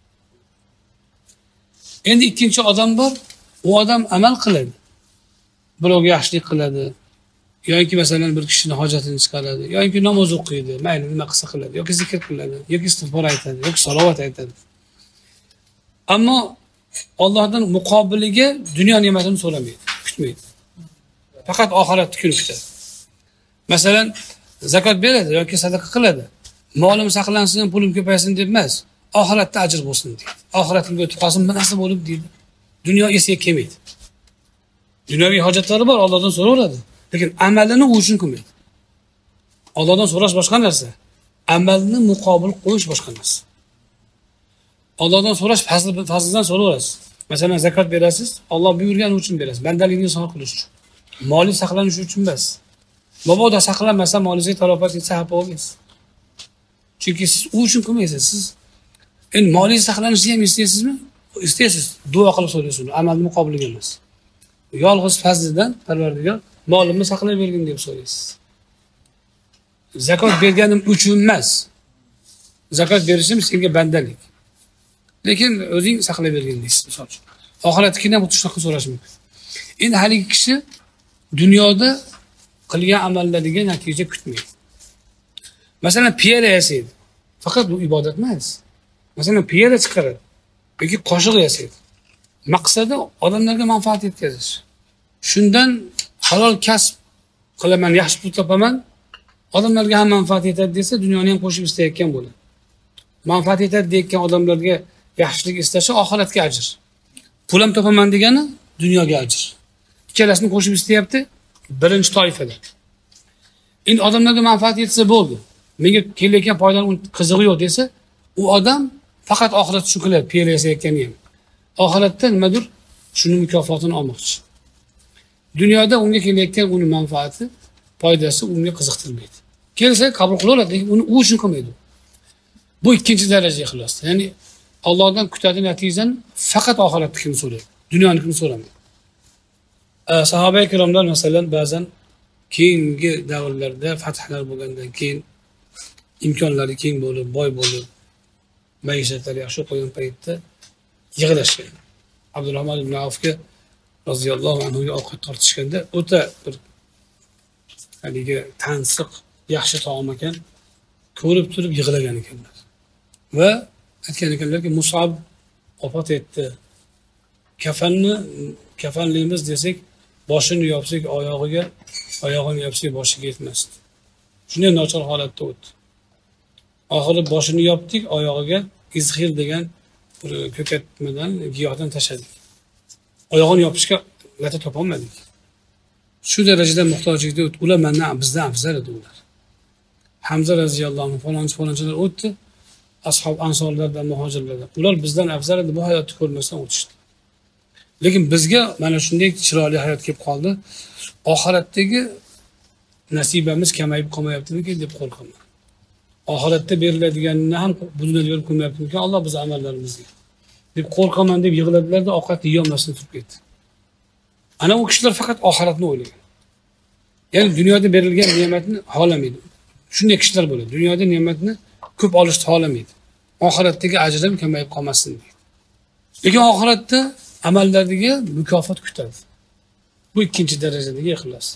Endi ikkinchi odam bor, u odam amal qiladi. Birovga yaxshilik qiladi, yoki masalan bir kishining hojatini chiqaradi, yoki namoz o'qiydi, mayli nima qilsa qiladi, yoki zikr qiladi, yoki istig'for aytadi, yoki salovat aytadi. Ammo Allohdan muqobiliga dunyo ne'matini so'ramaydi, kutmaydi. Faqat oxiratni kuni kutadi. Masalan, zakot beradi yoki sadaqa qiladi. Molim saqlansin, pulim ko'paysin deb emas, oxiratda ajr bo'lsin deydi. Oxiratga o'tib qolsin, bu narsa bo'lib deydi. Dunyo esiga kelmaydi. Dunyoviy hojatlari bor, Allohdan so'raveradi, lekin amalini u uchun qilmaydi. Allohdan so'rash boshqa narsa, amalni muqobil qo'yish boshqa narsa. Allohdan so'rash fazl fazlidan so'raverasiz. Masalan, zakot berasiz, Alloh buyurgani uchun berasiz, bandalikni so'roq qilish uchun. Moli saqlanishi uchun emas. Mabodo saqlanmasa, molingizga talofat yetsa xafa bo'lmaysiz. Chunki siz u uchun qilmaysiz. Siz endi molingiz saqlanishini ham istaysizmi? Istaysiz, duo qilib so'raysiz, amalni muqobiliga emas. Yolg'iz fazlidan Parvardigor molimni saqlab bergin deb so'raysiz. Zakot berganim uchun emas. Zakot berishim senga bandalik. Lekin o'zing saqlab bergin deysiz, misol uchun. Oxiratga ham shunaqa so'rash mumkin. Endi haligi kishi dunyoda qilgan amallariga natija kutmaydi. Masalan, piyola yasaydi. Faqat bu ibodat emas. Masalan, piyola chiqaradi yoki qoshiq yasaydi. Maqsadi odamlarga manfaat yetkazish. Shundan halol kasb qilaman, yaxshi pul topaman, odamlarga ham manfaat yetadi desa, dunyoni ham qo'shib istayotgan bo'ladi. Manfaat yetadi deyotgan odamlarga yaxshilik istashi oxiratga ajr. Pul ham topaman degani dunyoga ajr. Ikkalasini qo'shib istayapti birinchi toifada. Endi odamlarga manfaat yetsa bo'ldi. Menga kelayotgan foydadan qizig'i yo'q desa, u odam faqat oxirat uchun qiladi, piyola yasayotgani ham. Oxiratda nimadir shuni mukofotini olmoqchi. Dunyoda unga kelayotgan uni manfaati, foydasi unga qiziqtirmaydi. Kelsa qabul qilaveradi, lekin uni u uchun qilmaydi. Bu ikkinchi daraja ixlos. Ya'ni Allohdan kutadi natijani faqat oxiratnikini so'raydi, dunyonikini so'ramaydi. Sahoba ikromlar masalan ba'zan keyingi davrlarda fathlar bo'lgandan keyin imkonlari keng bo'lib, boy bo'lib, maishatlari yaxshi qo'ygan paytda yig'ilashgan. Abdurrahmon ibn Avfga roziyallohu anhu ga ovqat tortishganda o'ta bir haligi tansiq, yaxshi taom ekan, ko'rib turib yig'lagan ekanlar. Va aytgan ekanlarki, Mus'ab vafot etdi. Kafanni kafanlaymiz desak, boshini yopsak oyog'iga, oyog'ini yopsak boshiga yetmasdi. Shunday nochor holatda o'tdi. Oxiri boshini yopdik, oyog'iga izhir degan bir ko'katmadan, giyohdan tashladik. Oyog'ini yopishga lata topolmadik. Shu darajada muhtojlikda o'tdi. Ular mendan bizdan afzal edi ular. Hamza roziyallohu anhu falonchi falonchilar o'tdi. Ashob ansorlardan, muhojirlardan. Ular bizdan afzal edi, bu hayotni ko'rmasdan o'tishdi. Lekin bizga mana shunday chiroyli hayot kelib qoldi. Oxiratdagi nasibamiz kamayib qolmayaptimi deb qo'rqaman. Oxiratda beriladiganini ham bu dunyoda berib qo'ymayaptimi? Alloh biz amallarimizga deb qo'rqaman deb yig'ladilarda ovqat yeyolmasdan turib ketdi. Ana u kishilar faqat oxiratni o'ylagan. Ya'ni dunyoda berilgan ne'matni xohlamaydi. Shunday kishilar bo'ladi. Dunyoda ne'matni ko'p olishni xohlamaydi. Oxiratdagi ajrim kamayib qolmasin deydi. Lekin oxiratda amallariga mukofot kutadi. Bu ikkinchi darajadagi ixlos.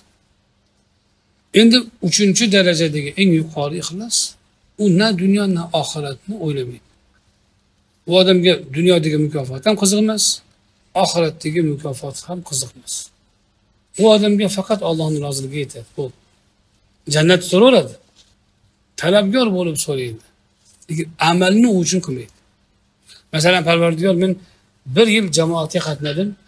Endi uchinchi darajadagi eng yuqori ixlos, u na dunyo na oxiratni o'ylamaydi. Bu odamga dunyodagi mukofot ham qiziq emas, oxiratdagi mukofot ham qiziq emas. Bu odamga faqat Allohning roziligi yetadi. Bu jannat so'raydi. Talabgor bo'lib so'raydi. Lekin amalni u uchun qilmaydi. Masalan, Parvardigor, men bir yil jamoatga qatnadim,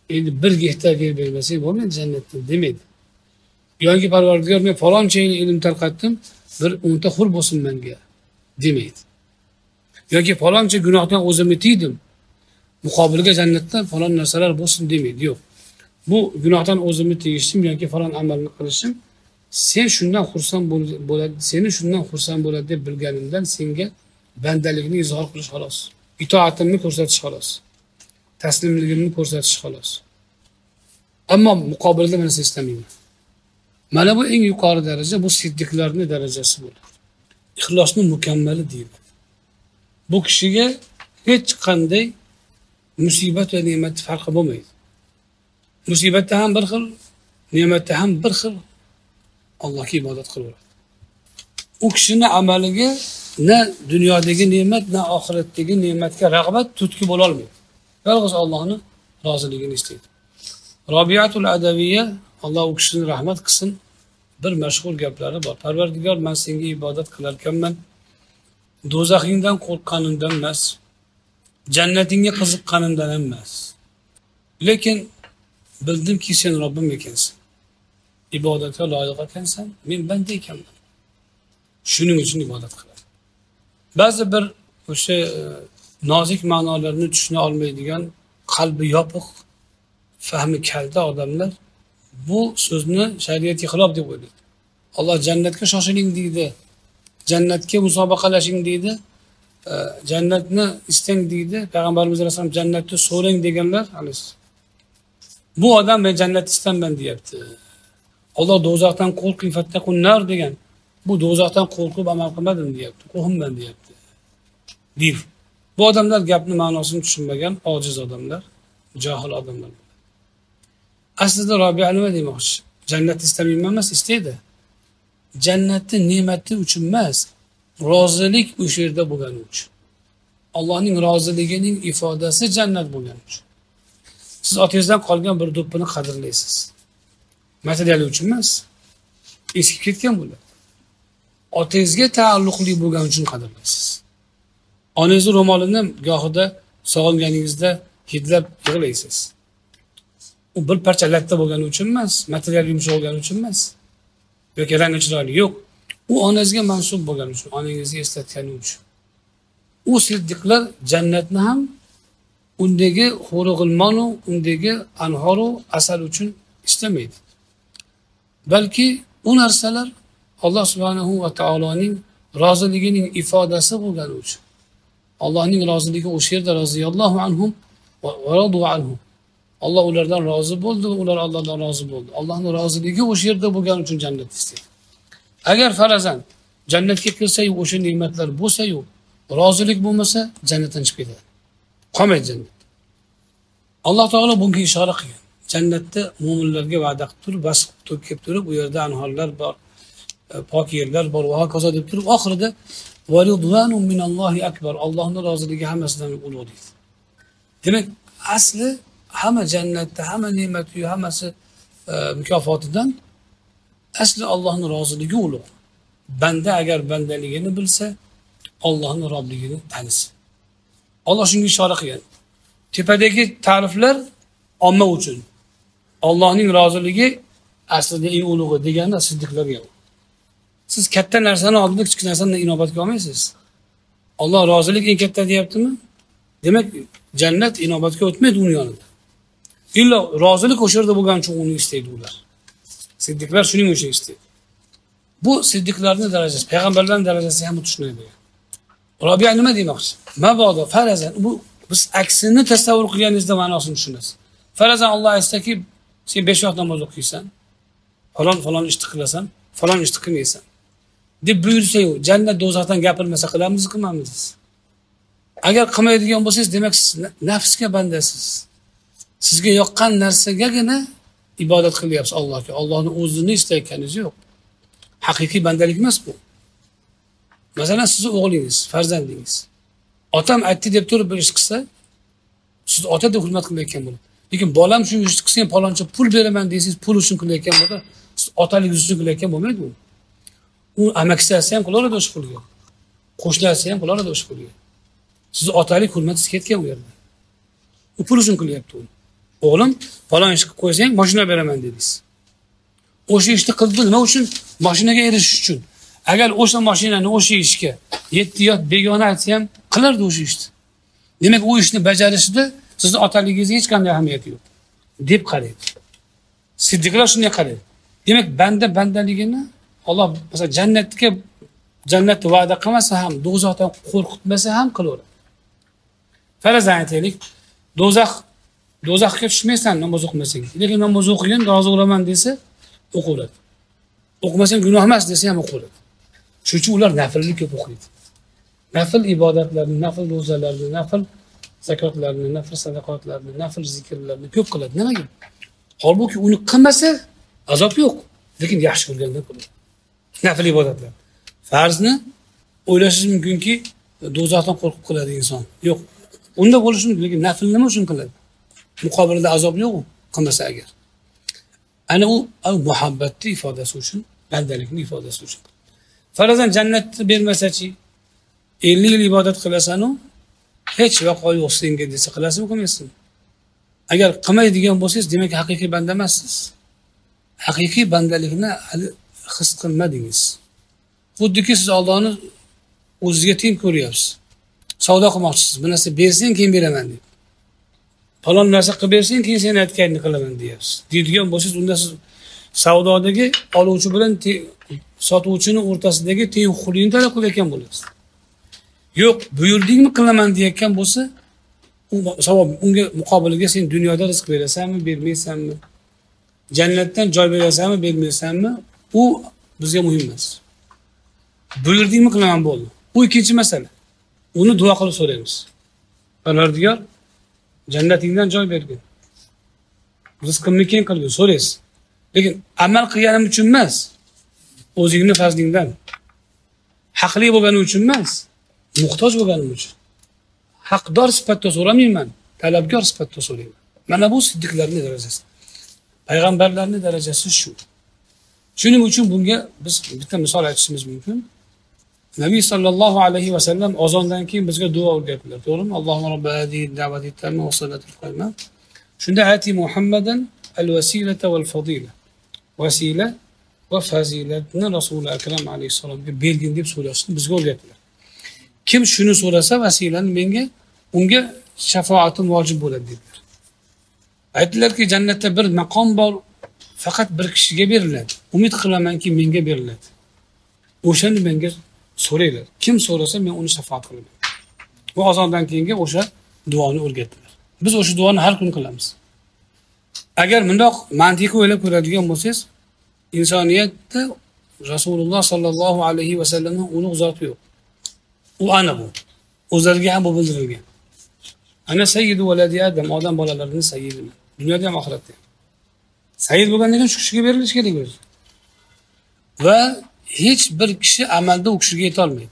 endi bir gektar yer bermasang bo'lmaydi jannatdan demaydi. Yoki Parvardigor men faloncha yil ilm tarqatdim, bir o'nta xur bo'lsin menga demaydi. Yoki faloncha gunohdan o'zimni tiydim, muqobilga jannatdan falon narsalar bo'lsin demaydi. Yo'q. Bu gunohdan o'zimni tiyishim yoki falon amalni qilishim sen shundan xursand bo'ladi, seni shundan xursand bo'ladi deb bilganimdan senga bandalikni izhor qilish xolos. Itoatimni ko'rsatish xolos. Taslimligimni ko'rsatish xolos. Ammo muqobilda men narsa istamayman. Mana bu eng yuqori daraja, bu siddiqlarning darajasi bo'ladi. Ixlosning mukammali deydi. Bu kishiga hech qanday musibat va ne'mat farqi bo'lmaydi. Musibatda ham bir xil, ne'matda ham bir xil Allohga ibodat qilaveradi. U kishining amaliga na dunyodagi ne'mat, na oxiratdagi ne'matga rag'bat tutki bo'la olmaydi. Yolg'iz Allohning roziligini istaydi. Robiyatul Adaviyya, Alloh u kishini rahmat qilsin, bir mashhur gaplari bor. Parvardigor, men senga ibodat qilar ekanman. Do'zaxingdan qo'rqqanimdan emas, jannatingga qiziqqanimdan emas. Lekin bildimki sen Robbim ekansan. Ibodatga loyiq ekansan, men banda ekanman. Shuning uchun ibodat qilaman. Ba'zi bir o'sha nozik ma'nolarni tushuna olmaydigan, qalbi yopiq, fahmi kalta odamlar bu so'zni shariatga xilof deb o'ylaydi. Alloh jannatga shoshiling deydi. Jannatga musobaqalashing deydi. Jannatni istang deydi. Payg'ambarimiz alayhisalom alayhi vasallam jannatni so'rang deganlar, alaysiz. Bu odam men jannat istamayman deyapti. Alloh do'zaxdan qo'rqing fattaqun nar degan. Bu do'zaxdan qo'rqib amal qilmadim deyapti. Qo'rqmayman deyapti. Deydi. Bu odamlar gapni ma'nosini tushunmagan ojiz odamlar, johil odamlar. Aslida Robiya nima demoqchi? Jannat istamayman emas, istaydi. Jannatni ne'mati uchun emas, rozilik o'sha yerda bo'lgani uchun. Allohning roziligining ifodasi jannat bo'lgani uchun. Siz otangizdan qolgan bir do'ppini qadrlaysiz. Material uchun emas, eskib ketgan bo'ladi. Otangizga taalluqli bo'lgani uchun qadrlaysiz. Onangizning ro'molini gohida sog'inganingizda hidlab yig'laysiz. U bir parcha latta bo'lgani uchun emas, material yumshoq bo'lgani uchun emas. Yoki rangi chiroyli yo'q. U onangizga mansub bo'lgani uchun, onangizga eslatgani uchun. U siddiqlar jannatni ham undagi xo'rig'ilmonu, undagi anhoru asal uchun istamaydi. Balki u narsalar Alloh subhanahu va taoloning roziligining ifodasi bo'lgani uchun. Allohning roziligi o'sha yerda roziyallohu anhum va radu anhum. Alloh ulardan rozi bo'ldi, ular Allohdan rozi bo'ldi. Allohning roziligi o'sha yerda bo'lgani uchun jannat istaydi. Agar farazan jannatga kirsa-yu o'sha ne'matlar bo'lsa-yu, rozilik bo'lmasa, jannatdan chiqib ketadi. Qolmaydi jannat. Alloh taolo bunga ishora qilgan. Jannatda mu'minlarga va'da qilib turib, bas qilib kelib turib, u yerda anhorlar bor, pok yerlar bor va hokazo deb turib, oxirida varidvanun minallohi akbar. Allohning roziligi hammasidan ulug' deydi. Demak, asli hamma jannatda, hamma ne'mati, hammasi e, mukofotidan asli Allohning roziligi ulug'. Banda agar bandaligini bilsa, Allohning robligini tanisa. Alloh shunga ishora qilgan. Tepadagi ta'riflar omma uchun. Allohning roziligi aslida eng ulug'i degani siddiqlarga. Siz katta narsani oldida kichik narsani inobatga olmaysiz. Alloh rozilik eng katta deyaptimi? Demak, jannat inobatga o'tmaydi uning yonida. Illo rozilik o'sha yerda bo'lgani uchun uni istaydi ular. Siddiqlar shuning uchun istaydi. Bu siddiqlarning darajasi, payg'ambarlarning darajasi ham tushunadi. Robiya nima demoqchi? Mabodo farazan bu biz aksini tasavvur qilganingizda ma'nosini tushunasiz. Farazan Alloh aytsa-ki, sen besh vaqt namoz o'qiysan, falon falon ishni qilasan, falon ishni qilmaysan deb buyursa-yu, jannat do'zaxdan gapirmasa qilamiz, qilmaymiz. Agar qilmaydigan bo'lsangiz, demak siz nafsga bandasiz. Sizga yoqqan narsagagina ibodat qilyapsiz Allohga. Allohning o'zini istayotganingiz yo'q. Haqiqiy bandalik emas bu. Masalan, sizning o'g'lingiz, farzandingiz otam aytdi deb turib bir ish qilsa, siz ota deb hurmat qilayotgan bo'ladi. Lekin bolam shu ishni qilsa, paloncha pul beraman deysiz, pul uchun qilayotgan bo'lsa, siz otalik uchun qilayotgan bo'lmaydi u. U amakisi ham qilaveradi o'sha pulga. Qo'shnilasi ham qilaveradi o'sha pulga. Siz otalik hurmatingiz ketgan u yerda. U pul uchun qilyapti u. O'g'lim, falon ish qilib qo'ysang, mashina beraman dedingiz. O'sha ishni qildi nima uchun? Mashinaga erishish uchun. Agar o'sha mashinani o'sha ishga yetti yot begona aytsa ham qilardi o'sha ishni. Demak, u ishni bajarishida sizning otaligingizga hech qanday ahamiyati yo'q deb qaraydi. Siddiqlar shunday qaraydi. Demak, banda bandaligini Alloh masalan jannatga jannatni va'da qilmasa ham, do'zaxdan qo'rqitmasa ham qilaveradi. Farazan aytaylik, do'zax do'zaxga tushmaysan namoz o'qimasang. Lekin namoz o'qigin, rozi bo'laman desa, o'qiladi. O'qimasang gunoh emas desa ham o'qiladi. Shuning uchun ular nafilni ko'p o'qiydi. Nafil ibodatlarni, nafil ro'zalarni, nafil zakotlarni, nafil sadaqotlarni, nafil zikrlarni ko'p qiladi. Nimaga? Holbuki uni qilmasa azob yo'q, lekin yaxshi ko'rgandan qiladi. Nafil ibodatlar. Farzni o'ylashingiz mumkinki, do'zaxdan qo'rqib qiladi inson. Yo'q. Unda bo'lishi mumkin, lekin nafil nima uchun qiladi? Muqobilida azob yo'q-ku, qilmasa agar. Ana u muhabbatni ifodasi uchun, bandalikning ifodasi uchun. Farazan jannatni bermasa-chi, ellik yil ibodat qilasan-u, hech vaqo yo'q senga desa qilasizmi, qilmaysizmi? Agar qilmaydigan bo'lsangiz, demak haqiqiy banda emassiz. Haqiqiy bandalikni hali his qilmadingiz. Xuddiki siz Allohni o'zingizga teng ko'ryapsiz. Savdo qilmoqchisiz. Bu narsa bersang, keyin beraman deb. Falon narsa qilib bersang, keyin sen aytganingni qilaman deyapsiz. Deydigan bo'lsangiz, unda siz savdodagi oluvchi bilan sotuvchining o'rtasidagi tenghuquqlikni talab qilayotgan bo'lasiz. Yo'q, buyurdingmi qilaman deyotgan bo'lsa, u savob unga muqobiliga sen dunyoda rizq berasanmi, bermaysanmi? Jannatdan joy berasanmi, bermaysanmi? U bizga muhim emas. Buyurdingmi qilaman bo'ldi. Bu ikkinchi masala. Uni duo qilib so'raymiz. Parvardigor, jannatingdan joy bergin. Rizqimni keng qilgin, so'raysiz. Lekin amal qilganim uchun emas, o'zingni fazlingdan. Haqli bo'lganim uchun emas, muhtoj bo'lganim uchun. Haqdor sifatida so'ramayman, talabgor sifatida so'rayman. Mana bu siddiqlarning darajasi. Payg'ambarlarning darajasi shu. Shuning uchun bunga biz bitta misol aytishimiz mumkin. Nabiy sallallohu alayhi va sallam azondan keyin bizga duo o'rgatdilar, to'g'rimi? Allohumma robba hadihi da'vati tamma va salatul qoyma. Shunda ayti Muhammadan al-vasilata wal fadila. Vasila va fazilatni Rasul akram alayhisolamga bergin deb so'rashni bizga o'rgatdilar. Kim shuni so'rasa vasilani menga, unga shafoatim vojib bo'ladi dedilar. Aytdilarki, jannatda bir maqom bor, faqat bir kishiga beriladi. Umid qilamanki menga beriladi. O'shani menga so'raylar. Kim so'rasa men uni shafaat qilaman. Bu azondan keyingi o'sha duoni o'rgatdilar. Biz o'sha duoni har kun qilamiz. Agar bundoq mantiqiy o'ylab ko'radigan bo'lsangiz, insoniyatda Rasululloh sallallohu alayhi va sallamning ulug' zoti yo'q. U ana bu. O'zlariga ham bu bildirilgan. Ana sayyidu valadi Adam, odam bolalarining sayyidi. Dunyoda ham oxiratda ham. Sayyid bo'lgandan keyin shu kishiga berilishi kerak o'zi. Va hech bir kishi amalda u kishiga yeta olmaydi.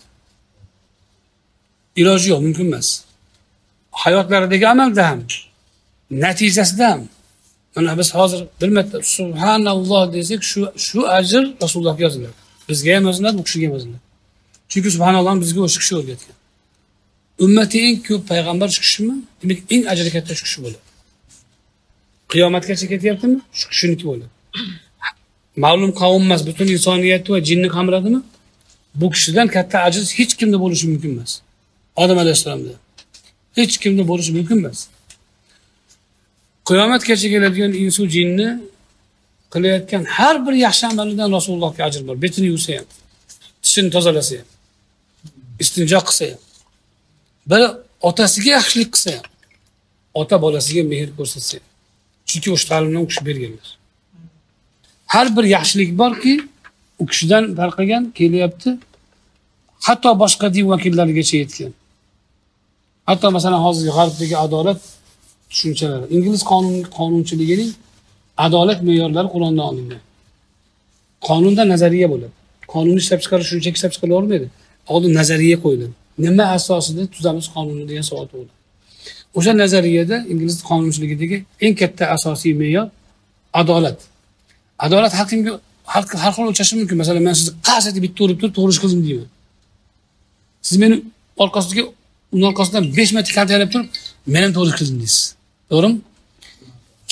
Iloji yo'q, mumkin emas. Hayotlaridagi amalda ham, natijasida ham. Mana biz hozir bir marta subhanalloh desak, shu shu ajr Rasulullohga yoziladi. Bizga ham yoziladi, bu kishiga ham yoziladi. Chunki subhanalloh bizga o'sha kishi o'rgatgan. Ummati eng ko'p payg'ambar shu kishimi? Demak, eng ajri katta shu kishi bo'ladi. Qiyomatgacha ketyaptimi? Shu kishiniki bo'ladi. Ma'lum qavm emas, butun insoniyatni va jinni qamradimi? Bu kishidan katta ajr hech kimda bo'lishi mumkin emas. Odam alayhisolamda hech kimda bo'lishi mumkin emas. Qiyomatgacha keladigan insu jinni qilayotgan har bir yaxshi amalidan Rasulullohga ajr bor. Betini yuvsa ham, tishini tozalasa ham, istinjo qilsa ham, bir otasiga yaxshilik qilsa ham, ota bolasiga mehr ko'rsatsa ham. Chunki o'sha ta'limni u kishi berganlar. Har bir yaxshilik borki, u kishidan tarqagan kelyapti. Hatto boshqa din vakillarigacha yetgan. Hatto masalan hozirgi g'arbdagi adolat tushunchalari, ingliz qonun qonunchiligining adolat me'yorlari Qur'ondan olingan. Qonunda nazariya bo'ladi. Qonunni ishlab chiqarish shunchaki ishlab chiqara olmaydi. Oldin nazariya qo'yiladi. Nima asosida tuzamiz qonunni degan savol tug'iladi. O'sha nazariyada ingliz qonunchiligidagi eng katta asosiy me'yor adolat. Adolat har kimga har har xil o'lchashi mumkin. Masalan, men sizni qas etib bitta urib turib to'g'ri ish qildim deyman. Siz meni orqasiga uning orqasidan besh metr kaltaklab turib, men ham to'g'ri ish qildim deysiz. To'g'rimi?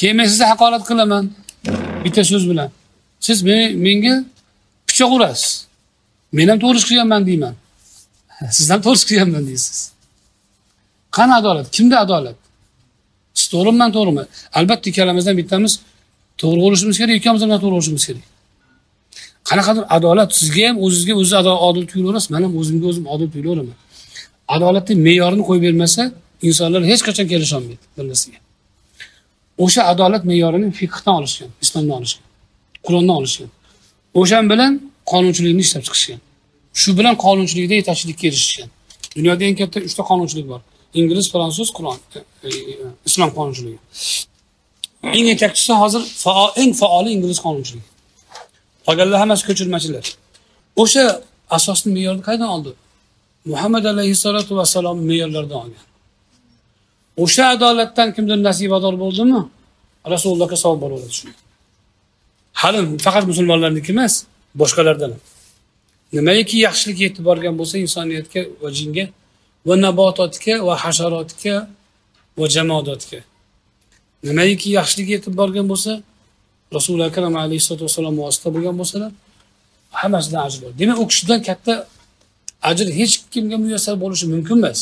Keyin men sizni haqorat qilaman. Bitta so'z bilan. Siz meni menga pichoq urasiz. Men ham to'g'ri ish qilganman deyman. Siz ham to'g'ri ish qilganman deysiz. Qani adolat? Kimda adolat? Siz to'g'rimi, men to'g'rimi? Albatta ikkalamizdan bittamiz to'g'ri bo'lishimiz kerak, ikkimiz ham to'g'ri bo'lishimiz kerak. Qanaqadir adolat sizga ham o'zingizga o'zi adil tuyulaverasiz, men ham o'zimga o'zim adil tuyulaveraman. Adolatning me'yorini qo'yib bermasa, insonlar hech qachon kelisha olmaydi bir narsaga. O'sha adolat me'yorini fiqhdan olishgan, islomdan olishgan, Qur'ondan olishgan. O'shan bilan qonunchilikni ishlab chiqishgan. Shu bilan qonunchilikda yetakchilikka erishishgan. Dunyoda eng katta uchta qonunchilik bor. Ingliz, fransuz, Qur'on, e, e, islom qonunchiligi. Eng yetakchisi hozir faol, eng faoli ingliz qonunchiligi. Qolganlar hammasi ko'chirmachilar. O'sha asosni me'yorni qayerdan oldi? Muhammad alayhissalatu vassalom me'yorlaridan olgan. O'sha adolatdan kimdir nasibador bo'ldimi? Rasulullohga savob bo'ladi shu. Hali faqat musulmonlarniki emas, boshqalardan ham. Nimaiki yaxshilik yetib borgan bo'lsa insoniyatga va jinga va nabototga va hasharotga va jamoatga. Nimaiki yaxshilik yetib borgan bo'lsa, Rasululloh akram alayhissalatu vassalom vosita bo'lgan bo'lsalar, hammasidan ajr bor. Demak, u kishidan katta ajr hech kimga muyassar bo'lishi mumkin emas.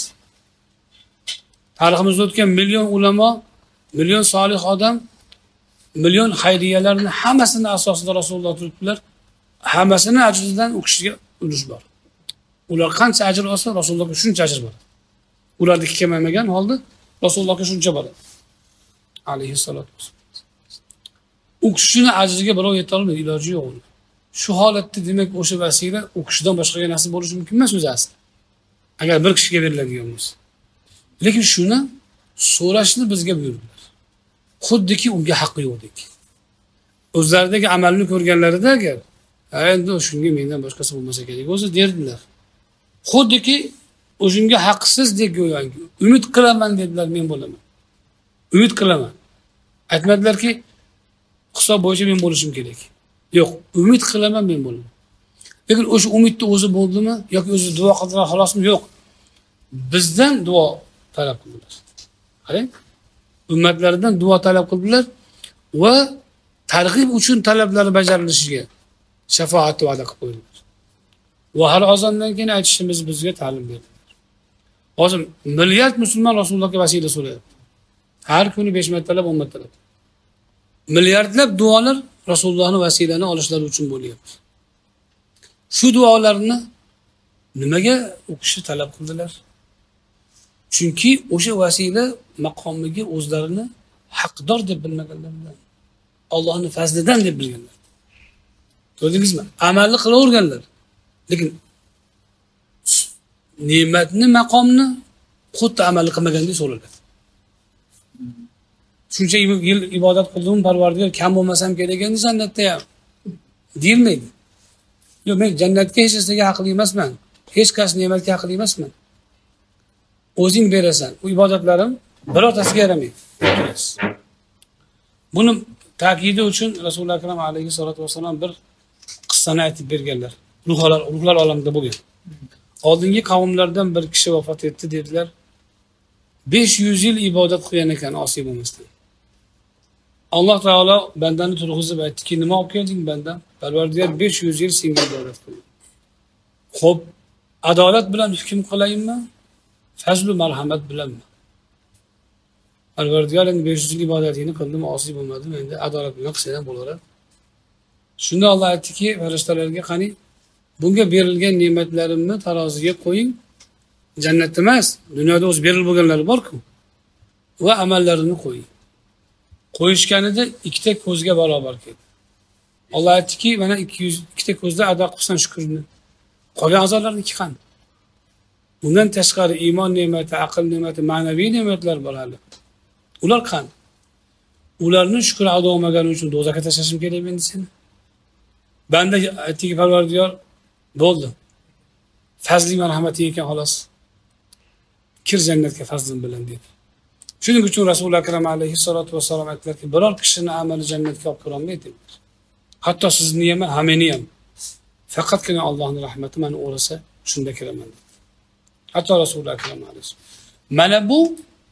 Tariximizda o'tgan million ulamo, million solih odam, million xayriyalarning hammasini asosida Rasululloh turibdilar. Hammasini ajridan u kishiga ulush bor. Ular qancha ajr olsa, Rasulullohga shuncha ajr bor. Ularniki kamaymagan holda Rasulullohga shuncha bor. Alayhissalatu vassalom. U kishining ajriga birov yeta olmaydi, iloji yo'q uni. Shu holatda demak o'sha vasila u kishidan boshqaga nasib bo'lishi mumkin emas o'zi asli. Agar bir kishiga beriladigan bo'lsa. Lekin shuni so'rashni bizga buyurdilar. Xuddiki unga haqqi yo'qdek. O'zlaridagi amalni ko'rganlarida agar endi shunga mendan boshqasi bo'lmasa kerak o'zi derdilar. Xuddiki o'shunga haqsiz deb go'yoki umid qilaman dedilar, men bo'laman. Umid qilaman. Aytmadilarki hisob bo'yicha men bo'lishim kerak. Yo'q, umid qilaman men bo'laman. Lekin o'sha umidni o'zi bo'ldimi yoki o'zi duo qildilar xolosmi? Yo'q. Bizdan duo talab qildilar. Qarang, ummatlaridan duo talab qildilar va targ'ib uchun talablari bajarilishiga shafaat va'da qilib qo'ydilar. Va har ozondan keyin aytishimiz bizga ta'lim berdilar. Hozir milliard musulmon Rasulullohga vasila so'rayapti. Har kuni besh martalab, o'n martalab. Milliardlab duolar Rasulullohning vasilani olishlari uchun bo'lyapti. Shu duolarni nimaga u kishi talab qildilar? Chunki o'sha vasila maqomiga o'zlarini haqdor deb bilmaganlar. Allohning fazlidan deb bilganlar. Ko'rdingizmi? Amalni qilaverganlar. Lekin ne'matni, maqomni xuddi amal qilmagandek so'raladi. Shuncha yil ibodat qildim, Parvardigor kam bo'lmasam kerak endi jannatda ham deyilmaydi. Yo'q, men jannatga hech narsaga haqli emasman. Hech qaysi ne'matga haqli emasman. O'zing berasan. U ibodatlarim birortasiga yaramaydi. Buni ta'kidi uchun Rasululloh akram alayhissalatu vassalom bir qissani aytib berganlar. Ruhlar, ruhlar olamida bo'lgan. Oldingi qavmlardan bir kishi vafot etdi dedilar. besh yuz yil ibodat qilgan ekan osiy bo'lmasdan. Alloh taolo bandani turg'izib aytdiki, nima olib kelding bandan? Parvardigor besh yuz yil senga ibodat qildi. Xo'p, adolat bilan hukm qilayinmi? Fazlu marhamat bilanmi? Parvardigor endi besh yuz yil ibodatini qildim, osiy bo'lmadim, endi adolat bilan qilsa ham bo'laveradi. Shunda Alloh aytdiki, farishtalarga qani, bunga berilgan ne'matlarimni taroziga qo'ying. Jannat emas, dunyoda o'z berilib bo'lganlari bor-ku. Va amallarini qo'ying. Qo'yishganida ikkita ko'zga barobar keldi. Alloh aytdiki, mana ikki yuz ikkita ko'zda ado qilsan shukrni. Qolgan a'zolarniki qani? Bundan tashqari iymon ne'mati, aql ne'mati, ma'naviy ne'matlar bor hali. Ular qani? Ularni shukr ado olmagani uchun do'zaxga tashlashim kerak endi seni. Banda aytdiki, Parvardigor, bo'ldi. Fazli marhamati ekan xolos. Kir jannatga fazlim bilan dedi. Shuning uchun Rasululloh akram alayhissalatu vassalom aytdilarki, biror kishining amali jannatga olib kira olmaydi. Hatto sizni ham, hameni ham. Faqatgina Allohning rahmati meni o'rasa, shunda kiraman dedi. Hatto Rasululloh akram alayhissalom. Mana bu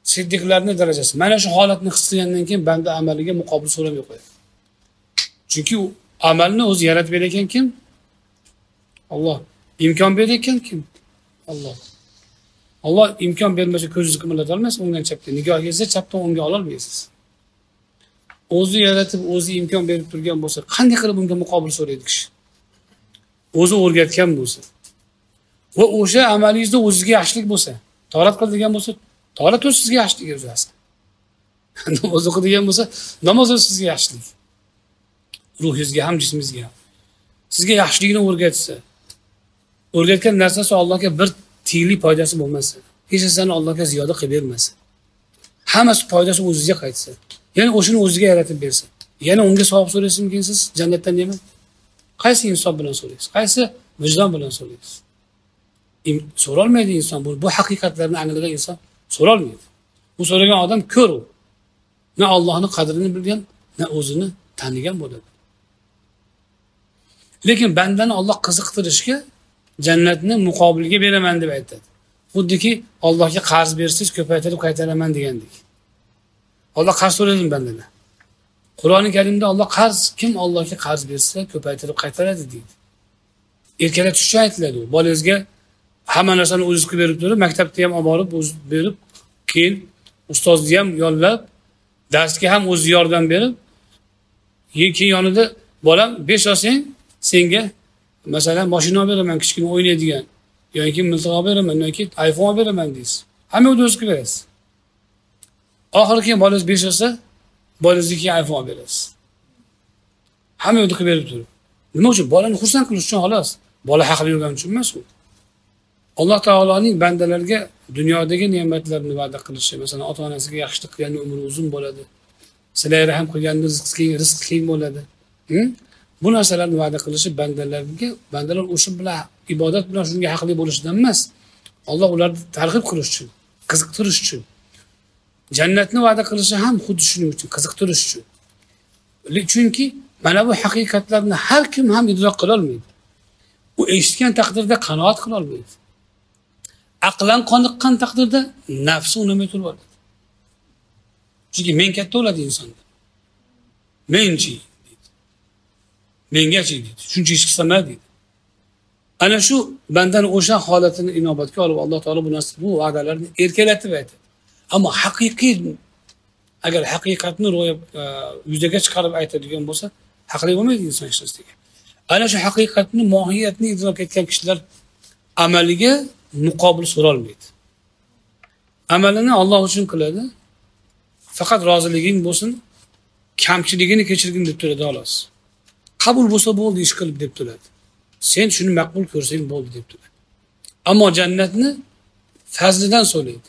siddiqlarning darajasi. Mana shu holatni his qilgandan keyin banda amaliga muqobil so'ramay qo'yadi. Chunki u amalni o'zi yaratib bergan kim? Alloh. İmkon bergan kim? Alloh. Alloh imkon bermasa ko'zingizni qimirlata olmaysiz, o'ngdan chapga. Nigohingizni chapdan o'ngga ola olmaysiz. O'zi yaratib, o'zi imkon berib turgan bo'lsa, qanday qilib unga muqobil so'raydi kishi? O'zi o'rgatgan bo'lsa. Va o'sha amalingizda o'zingizga yaxshilik bo'lsa, torat qil degan bo'lsa, torat o'z sizga yaxshilik o'zasi. Namoz o'qi degan bo'lsa, namoz o'z sizga yaxshilik. Ruhingizga ham, jismingizga ham. Sizga yaxshilikni o'rgatsa, o'rgatgan narsasi Allohga bir tiyinlik foydasi bo'lmasa, hech narsani Allohga ziyoda qilib bermasa, hammasi foydasi o'zingizga qaytsa, ya'ni o'shini o'ziga yaratib bersa, yana unga savob so'raysiz siz jannatdan nima? Qaysi insof bilan so'raysiz? Qaysi vijdon bilan so'raysiz? So'rolmaydi inson bu. Bu haqiqatlarni anglagan inson so'rolmaydi. Bu so'ragan odam ko'r u. Na Allohning qadrini bilgan, na o'zini tanigan bo'ladi. Lekin bandani Alloh qiziqtirishga jannatni muqobilga beraman deb aytadi. Xuddiki Allohga qarz bersiz, ko'paytirib qaytaraman degandek. Alloh qarz so'raydi bandadan. Qur'oni Karimda Alloh qarz, kim Allohga qarz bersa, ko'paytirib qaytaradi deydi. Erkalatish aytiladi. Bolangizga hamma narsani o'zingiz qilib berib turib, maktabda ham olib borib, o'z berib, keyin ustozni ham yollab, darsga ham o'zi yordam berib, keyin yonida bolam besh olsang, senga masalan mashina olib beraman, kichkina o'ynaydigan, yoki miltiq olib beraman, yoki iPhone olib beraman deysiz. Hamma o'zingiz qilib berasiz. Oxiri keyin bolangiz besh olsa, bolangizga iPhone olib berasiz. Hamma o'zingiz qilib berib turib. Nima uchun? Bolani xursand qilish uchun xolos. Bola haqli yurgani uchun emas u. Alloh taoloning bandalarga dunyodagi ne'matlarni va'da qilishi, masalan, ota-onasiga yaxshilik qilganda umri uzun bo'ladi. Sizlar ham qilganda rizq keng, rizq keng bo'ladi. Bu narsalarni va'da qilishi bandalarga, bandalar o'sha bilan ibodat bilan shunga haqli bo'lishidan emas. Alloh ularni targ'ib qilish uchun, qiziqtirish uchun. Jannatni va'da qilishi ham xuddi shuning uchun, qiziqtirish uchun. Chunki mana bu haqiqatlarni har kim ham idrok qila olmaydi. U eshitgan taqdirda qanoat qila olmaydi. Aqlan qoniqqan taqdirda nafsi unamay turadi. Chunki men katta bo'ladi insonda. Menchi deydi. Mengachi deydi. Shuncha ish qilsam deydi. Ana shu bandani o'sha holatini inobatga olib Alloh taolo bu narsa bu va'dalarni erkalatib aytadi. Ammo haqiqiy agar haqiqatni ro'yab yuzaga chiqarib aytadigan bo'lsa, haqli bo'lmaydi inson hech narsaga. Ana shu haqiqatni, mohiyatni idrok etgan kishilar amaliga muqobil so'rolmaydi. Amalini Alloh uchun qiladi. Faqat roziliging bo'lsin, kamchiligini kechirgin deb turadi xolos. Qabul bo'lsa bo'ldi, ish qilib deb turadi. Sen shuni maqbul ko'rsang bo'ldi deb turadi. Ammo jannatni fazlidan so'raydi.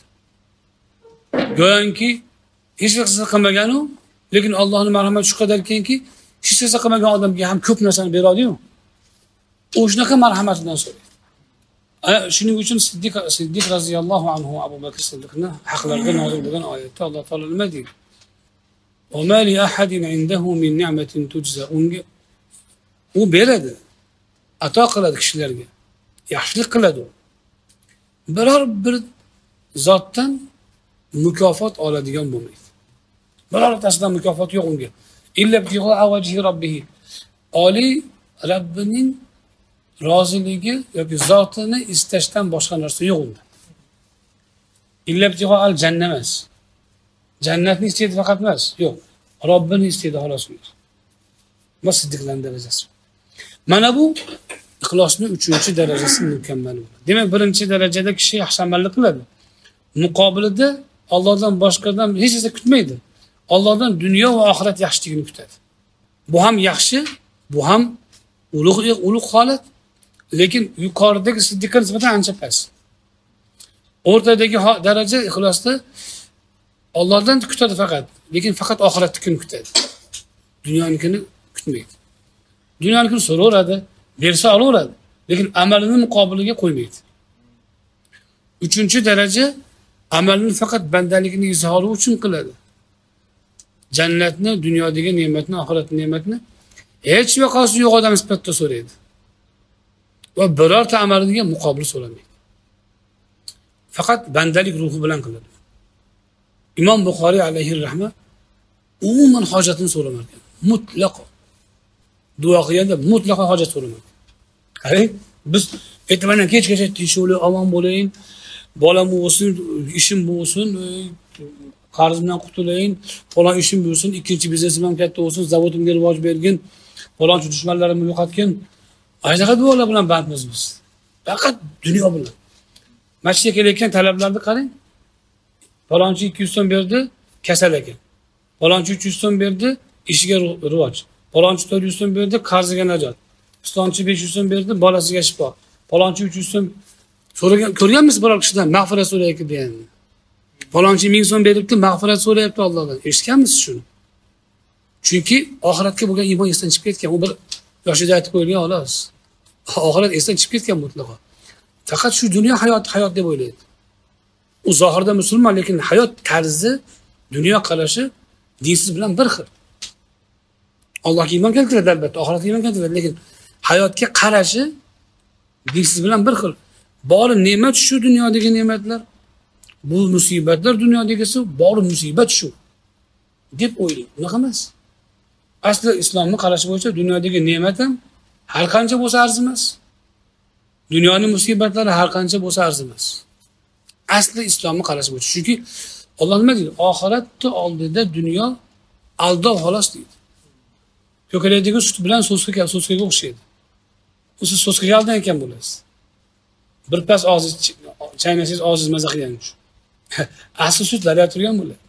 Go'yoki hech narsa qilmagan u, lekin Allohning marhamati shu qadar kenki, hech narsa qilmagan odamga ham ko'p narsani beradi-yu. U shunaqa marhamatidan so'raydi. Shuning uchun Siddiq Siddiq roziyallohu anhu Abu Bakr Siddiqni haqlarida nozil bo'lgan oyatda Alloh taolo nima deydi? "Va ma li ahadin indahu min ni'matin tujza." Unga u beradi, ato qiladi kishilarga, yaxshilik qiladi. Biror bir zotdan mukofot oladigan bo'lmaydi. Birortasidan mukofot yo'q unga. Illa bi awajhi robbih. Oli Rabbining roziligi yoki zotini istashdan boshqa narsa yo'q unda. Illa bi al jannat emas. Jannatni istaydi faqat emas, yo'q. Robbini istaydi xolos ular. Bu siddiqlarning darajasi. Mana bu ixlosning uchinchi darajasi mukammal bo'ladi. Demak, birinchi darajada kishi yaxshi amalni qiladi. Muqobilida Allohdan boshqadan hech narsa kutmaydi. Allohdan dunyo va oxirat yaxshiligini kutadi. Bu ham yaxshi, bu ham ulug' ulug' holat, lekin yuqoridagi siddiqqa nisbatan ancha past. O'rtadagi daraja ixlosda Allohdan kutadi faqat, lekin faqat oxiratnikini kutadi. Dunyonikini kutmaydi. Dunyonikini so'raveradi, bersa olaveradi, lekin amalini muqobiliga qo'ymaydi. Uchinchi daraja amalni faqat bandaligini izhori uchun qiladi. Jannatni, dunyodagi ne'matni, oxirat ne'matni hech vaqosi yo'q odam sifatida so'raydi. Va birorta amaliga muqobil so'ramaydi. Faqat bandalik ruhi bilan qiladi. İmom Buxoriy alayhi rahma umuman hojatini so'ramar ekan. Mutlaqo. Duo qilganda mutlaqo hojat so'ramar. Qarang, biz ertadan kechgacha tinchlik, omon bo'ling, bolam bo'lsin, ishim bo'lsin, qarzimdan qutulayin, falon ishim bo'lsin, ikkinchi biznesim ham katta bo'lsin, zavodimga rivoj bergin, falonchi dushmanlarimni yo'qotgin. Aynaqa duolar bilan bandmiz biz. Faqat dunyo bilan. Masjidga kelayotgan talablarni qarang. Falonchi ikki yuz so'm berdi, kasal ekan. Falonchi uch yuz so'm berdi, ishiga rivoj. Falonchi to'rt yuz so'm berdi, qarziga najot. Pistonchi besh yuz so'm berdi, bolasiga shifo. Falonchi uch yuz so'm so'ragan, ko'rganmisiz biror kishidan mag'firat so'rayapti deganini? Falonchi ming so'm beribdi, mag'firat so'rayapti Allohdan. Eshitganmisiz shuni? Chunki oxiratga bo'lgan iymon esdan chiqib ketgan. U bir yoshida aytib qo'yilgan xolos. Oxirat esdan chiqib ketgan mutlaqo. Faqat shu dunyo hayot hayot deb o'ylaydi. U zohirda musulmon, lekin hayot tarzi, dunyo qarashi dinsiz bilan bir xil. Allohga iymon keltiradi albatta, oxiratga iymon keltiradi, lekin hayotga qarashi dinsiz bilan bir xil. Bori ne'mat shu dunyodagi ne'matlar, bu musibatlar dunyodagisi, bori musibat shu deb o'ylaydi. Unaqa emas. Asli islomni qarashi bo'yicha dunyodagi ne'mat ham har qancha bo'lsa arzimas. Dunyoning musibatlari har qancha bo'lsa arzimas. Asli islomni qarashi bo'yicha. Chunki Alloh nima deydi? Oxiratning oldida dunyo aldov xolos deydi. Ko'krakdagi sut bilan so'skaga so'skaga o'xshaydi. U siz so'skaga aldangan bo'lasiz. Bir pas og'iz chaynasangiz og'iz maza qilgan shu. Asli sut daryo turgan bo'ladi.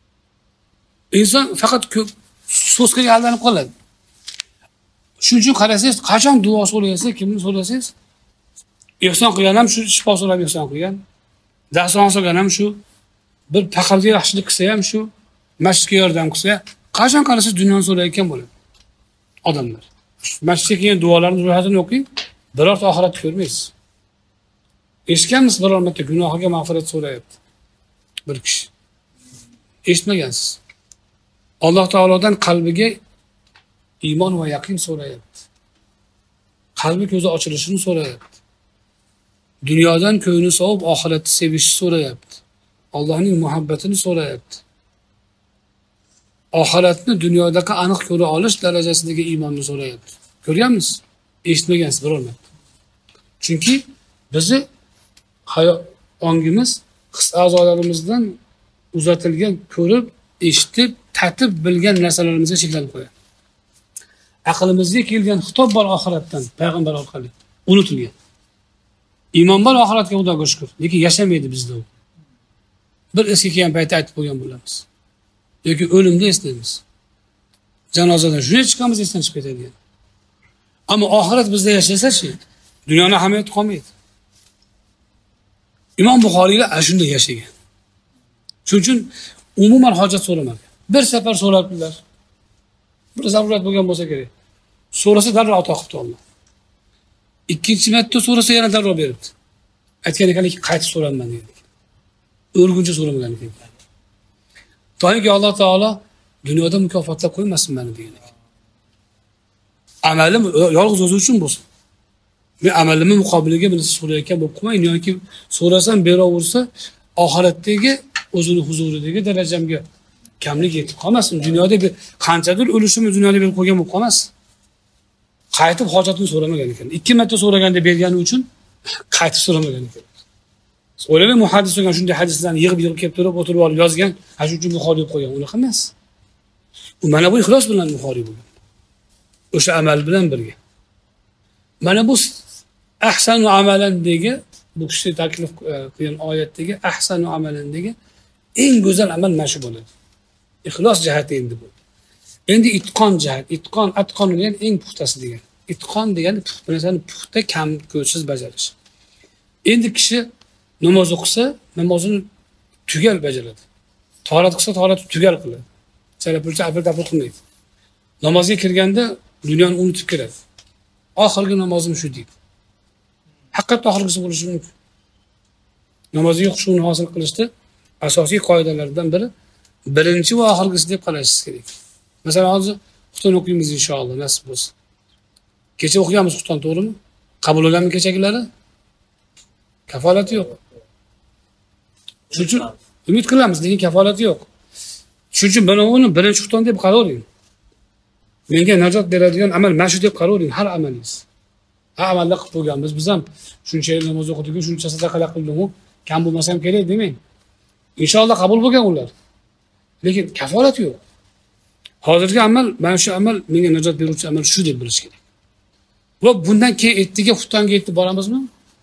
Inson faqat so'skaga aldanib qoladi. Shuning uchun qarasangiz, qachon duo so'raysiz, kimni so'rasangiz, ehson qilgan ham shu, shifo so'rab ehson qilgan. Dason so'rgan ham shu, bir faqirga yaxshilik qilsa ham shu, masjidga yordam qilsa, qachon qarasangiz dunyoni so'rayotgan bo'ladi. Odamlar. Masjidga kelgan duolarni ro'yxatini o'qing, birorta oxiratni ko'rmaysiz. Eshitganmisiz biror marta gunohiga mag'firat so'rayapti bir kishi? Eshitmagansiz. Alloh taolodan qalbiga iymon va yaqin so'rayapti. Qalbi ko'zi ochilishini so'rayapti. Dunyodan ko'ngli sovib oxiratni sevishni so'rayapti. Allohning muhabbatini so'rayapti. Oxiratni dunyodagi aniq ko'ra olish darajasidagi iymonni so'rayapti. Ko'rganmisiz? Eshitmagansiz biror marta. Chunki bizni hayot ongimiz his a'zolarimizdan uzatilgan, ko'rib, eshitib, tatib bilgan narsalarimizga cheklanib qo'yadi. Aqlimizga kelgan xitob bor oxiratdan, payg'ambar orqali unutilgan. Iymon bor oxiratga, Xudoga shukr, lekin yashamaydi bizda u. Bir eski kelgan paytda aytib qo'ygan bo'lamiz. Yoki o'limda eslaymiz. Janozadan shunday chiqamiz, esdan chiqib ketadigan. Ammo oxirat bizda yashasa-chi, dunyoning ahamiyati qolmaydi. Imom Buxoriylar ana shunday yashagan. Shuning uchun umuman hojat so'ramagan. Bir safar so'rabdilar. Bir zarurat bo'lgan bo'lsa kerak. So'rasa darrov ato qilibdi Alloh. Ikkinchi marta so'rasa yana darrov beribdi. Aytgan ekanki, qaytib so'raman degan. O'lguncha so'ramagan ekan. To'g'riki Alloh taolo dunyoda mukofotlab qo'ymasin meni degan ekan. Amalim yolg'iz o'zi uchun bo'lsin. Men amalimni muqobiliga buni so'rayotgan bo'lib qo'ymang, yoki so'rasam beraversa, oxiratdagi o'zini huzuridagi darajamga kamlik yetib qolmasin. Dunyoda bir qanchadir o'lishimni dunyoda berib qo'ygan bo'lib qolmasin. Qaytib hojatini so'ramagan ekan. Ikki marta so'raganda bergani uchun qaytib so'ramagan ekan. O'ylayman, muhaddis bo'lgan shunday hadislarni yig'ib-yig'ib kelib turib, o'tirib olib yozgan, ha shu uchun Buxoriy deb qo'ygan. Unaqa emas. U mana bu ixlos bilan Buxoriy bo'lgan. O'sha amal bilan birga. Mana bu ahsanu amalan degi, bu kishi taklif qilgan oyatdagi ahsanu amalan degi eng go'zal amal mana shu bo'ladi. Ixlos jihati endi bu. Endi itqon jihat, itqon, atqon degan eng puxtasi degan. Itqon degani puxta narsani puxta, kam ko'zsiz bajarish. Endi kishi namoz o'qisa, namozini tugal bajaradi. Tahorat qilsa, tahoratni tugal qiladi. Chalapulcha apil-tapil qilmaydi. Namozga kirganda dunyoni unutib kiradi. Oxirgi namozim shu deydi. Haqiqatda oxirgisi bo'lishi mumkin. Namozga xushuni hosil qilishda asosiy qoidalardan biri birinchi va oxirgisi deb qarashingiz kerak. Masalan, hozir xutun o'qiymiz inshaalloh, nasib bo'lsa. Kecha o'qiganmiz xutun, to'g'rimi? Qabul bo'lganmi kechagilari? Kafolati yo'q. Shuning uchun Umid qilamiz, lekin kafolati yo'q. Shuning uchun buni uni birinchi xuton deb qaravering. Menga najot beradigan amal mana shu deb qaravering har amalingiz. Ha, amalda qilib qo'yganmiz. Biz ham shuncha yil namoz o'qidik, shuncha sadaqalar qildik-ku, kam bo'lmasa ham kerak demang. Inshaalloh qabul bo'lgan ular. Lekin kafolat yo'q. Hozirgi amal, mana shu amal menga najot beruvchi amal shu deb bilish kerak. Va bundan keyin ertaga xutonga yetib boramizmi?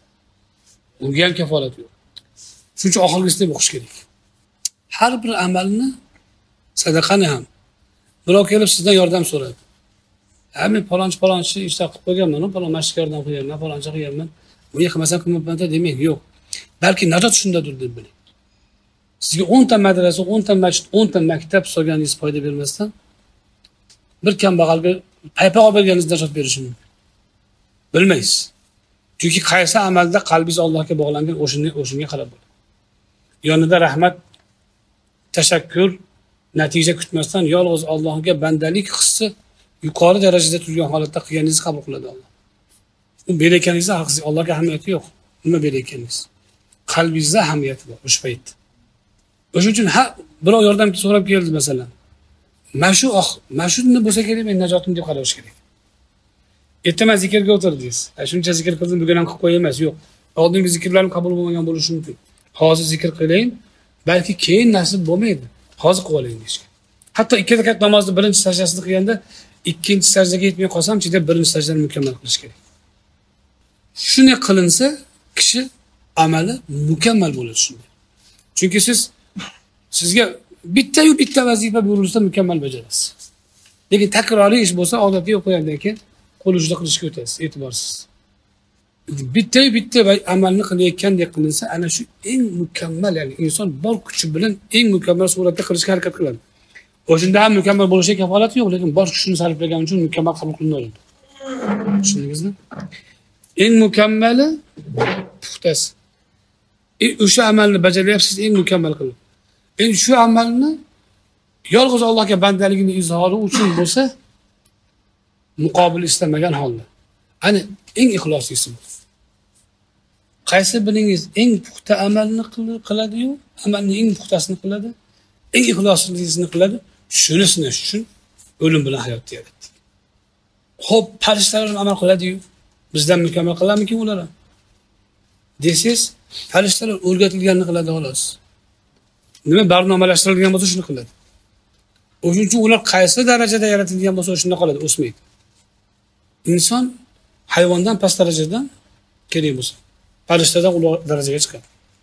Unga ham kafolat yo'q. Shuning uchun oxirgisida o'qish kerak. Har bir amalni, sadaqani ham birov kelib sizdan yordam so'radi. Ha, men palonchi palonchi ishlar qilib qo'yganman, palon masjidga yordam qilyapman, palonchi qilganman. Bunga qilmasam qilmayman demang, yo'q. Balki najot shundadir deb biling. Sizga o'n ta madrasa, o'n ta masjid, o'n ta maktab solganingiz foyda bermasdan bir kambag'alga paypoq olib berganingiz najot berishi mumkin. Bilmaysiz. Chunki qaysi amalda qalbingiz Allohga bog'langan, o'shini o'shunga qarab bo'ladi. Yonida rahmat, tashakkur, natija kutmasdan yolg'iz Allohga bandalik hissi yuqori darajada turgan holatda qilganingizni qabul qiladi Alloh. U berekaningiz haqsiz, Allohga ahamiyati yo'q. Nima berekaningiz? Qalbingizda ahamiyati bor o'sha paytda. O'shuning uchun ha birov yordam so'rab keldi masalan. Mana shu oh, mana shunday bo'lsa kerak, men najotim deb qarash kerak. Ertaman zikrga o'tirdingiz. Shuncha zikr qildim, bugun ham qilib qo'y emas, yo'q. Oldingi zikrlarim qabul bo'lmagan bo'lishi mumkin. Hozir zikr qiling, balki keyin nasib bo'lmaydi. Hozir qilib oling deyish kerak. Hatto ikki rakat namozni birinchi sajdasini qilganda, ikkinchi sajdaga yetmay qolsam-chi deb birinchi sajdani mukammal qilish kerak. Shuni qilinsa, kishi amali mukammal bo'ladi shunday. Chunki siz sizga bitta-yu bitta vazifa buyurilsa mukammal bajarasiz. Lekin takroriy ish bo'lsa, odatiy o'qigandan keyin qo'l ustida qilishga o'tasiz, e'tiborsiz. Bitta-yu bitta amalni qilayotgandek qilinsa, ana shu eng mukammal, ya'ni inson bor kuchi bilan eng mukammal suratda qilishga harakat qiladi. O'shunda ham mukammal bo'lishiga kafolati yo'q, lekin bor kuchini sarflagan uchun mukammal qabul qilinadi. Tushundingizmi? Eng mukammali puxtasi. E, o'sha amalni bajaryapsiz, eng mukammal qilib. Endi shu amalni yolg'iz Allohga bandaligini izhori uchun bo'lsa, muqobil istamagan holda. Ani eng ixloslisi bu. Qaysi biringiz eng puxta amalni qiladi-yu, amalning eng puxtasini qiladi, eng ixloslisini qiladi, shuni sinash uchun o'lim bilan hayotni yaratdik. Xo'p, farishtalar amal qiladi-yu, bizdan mukammal qiladimi ular ham? Desiz, farishtalar o'rgatilganini qiladi xolos. Nima barnomalashtirilgan bo'lsa shuni qiladi. O'shuning uchun ular qaysi darajada yaratilgan bo'lsa shunda qoladi, o'smaydi. Inson hayvondan past darajadan kerak bo'lsa, farishtadan ulug' darajaga chiqadi.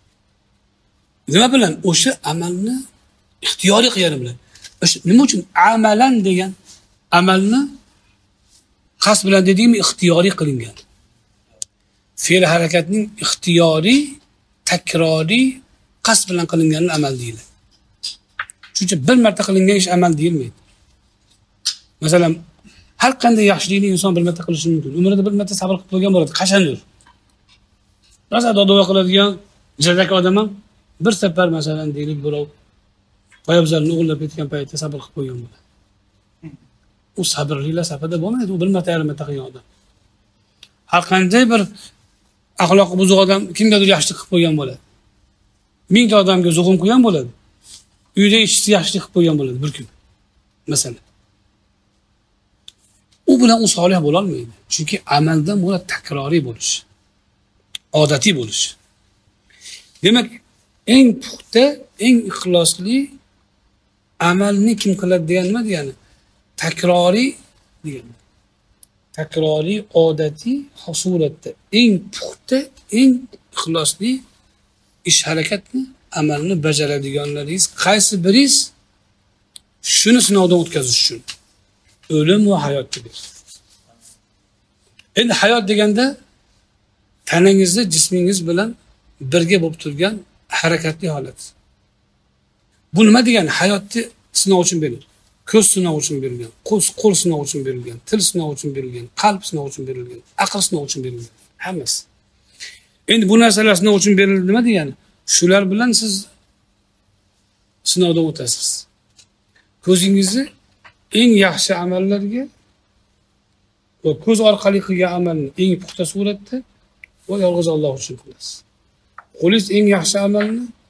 Nima bilan? O'sha amalni ixtiyoriy qilgani bilan. O'sha nima uchun amalan degan amalni qasd bilan dedikmi, ixtiyoriy qilingan. Fe'l harakatning ixtiyoriy, takroriy, qasd bilan qilingan amal deyiladi. Chunki bir marta qilingan ish amal deyilmaydi. Masalan, har qanday yaxshilikni inson bir marta qilishi mumkin. Umrida bir marta sabr qilib qo'ygan bo'ladi, qachondir. Masalan, da'vo qiladigan jazaki odam ham bir safar masalan deylik birov poyabzalni o'g'irlab ketgan paytda sabr qilib qo'ygan bo'ladi. U sabrlilar safida bo'lmaydi, u bir marta yarim marta qilgan odam. Har qanday bir axloqi buzuq odam kimgadir yaxshilik qilib qo'ygan bo'ladi. Mingta odamga zo'g'im qo'ygan bo'ladi. Uyda ishchi yaxshilik qilib qo'ygan bo'ladi bir kun. Masalan. U bilan u solih bo'la olmaydi. Chunki amaldan murod takroriy bo'lish, odatiy bo'lish. Demak, eng puxta, eng ixlosli amalni kim qiladi degan nima degani? Takroriy degani. Takroriy, odatiy suratda eng puxta, eng ixlosli ish harakatni, amalni bajaradiganlaringiz qaysi biringiz shuni sinovdan o'tkazish uchun o'lim va hayot dedi. Endi hayot deganda tanangizni jismingiz bilan birga bo'lib turgan harakatli holat. Bu nima degani? Hayotni sinov uchun berilgan, ko'z sinov uchun berilgan, qo'l qo'l sinov uchun berilgan, til sinov uchun berilgan, qalb sinov uchun berilgan, aql sinov uchun berilgan. Hammasi. Endi bu narsalar sinov uchun berildi nima degani? Shular bilan siz sinovdan o'tasiz. Ko'zingizni eng yaxshi amallarga va ko'z orqali qilgan amalni eng puxta suratda va yolg'iz Alloh uchun qilasiz. Qo'lingiz eng yaxshi amalni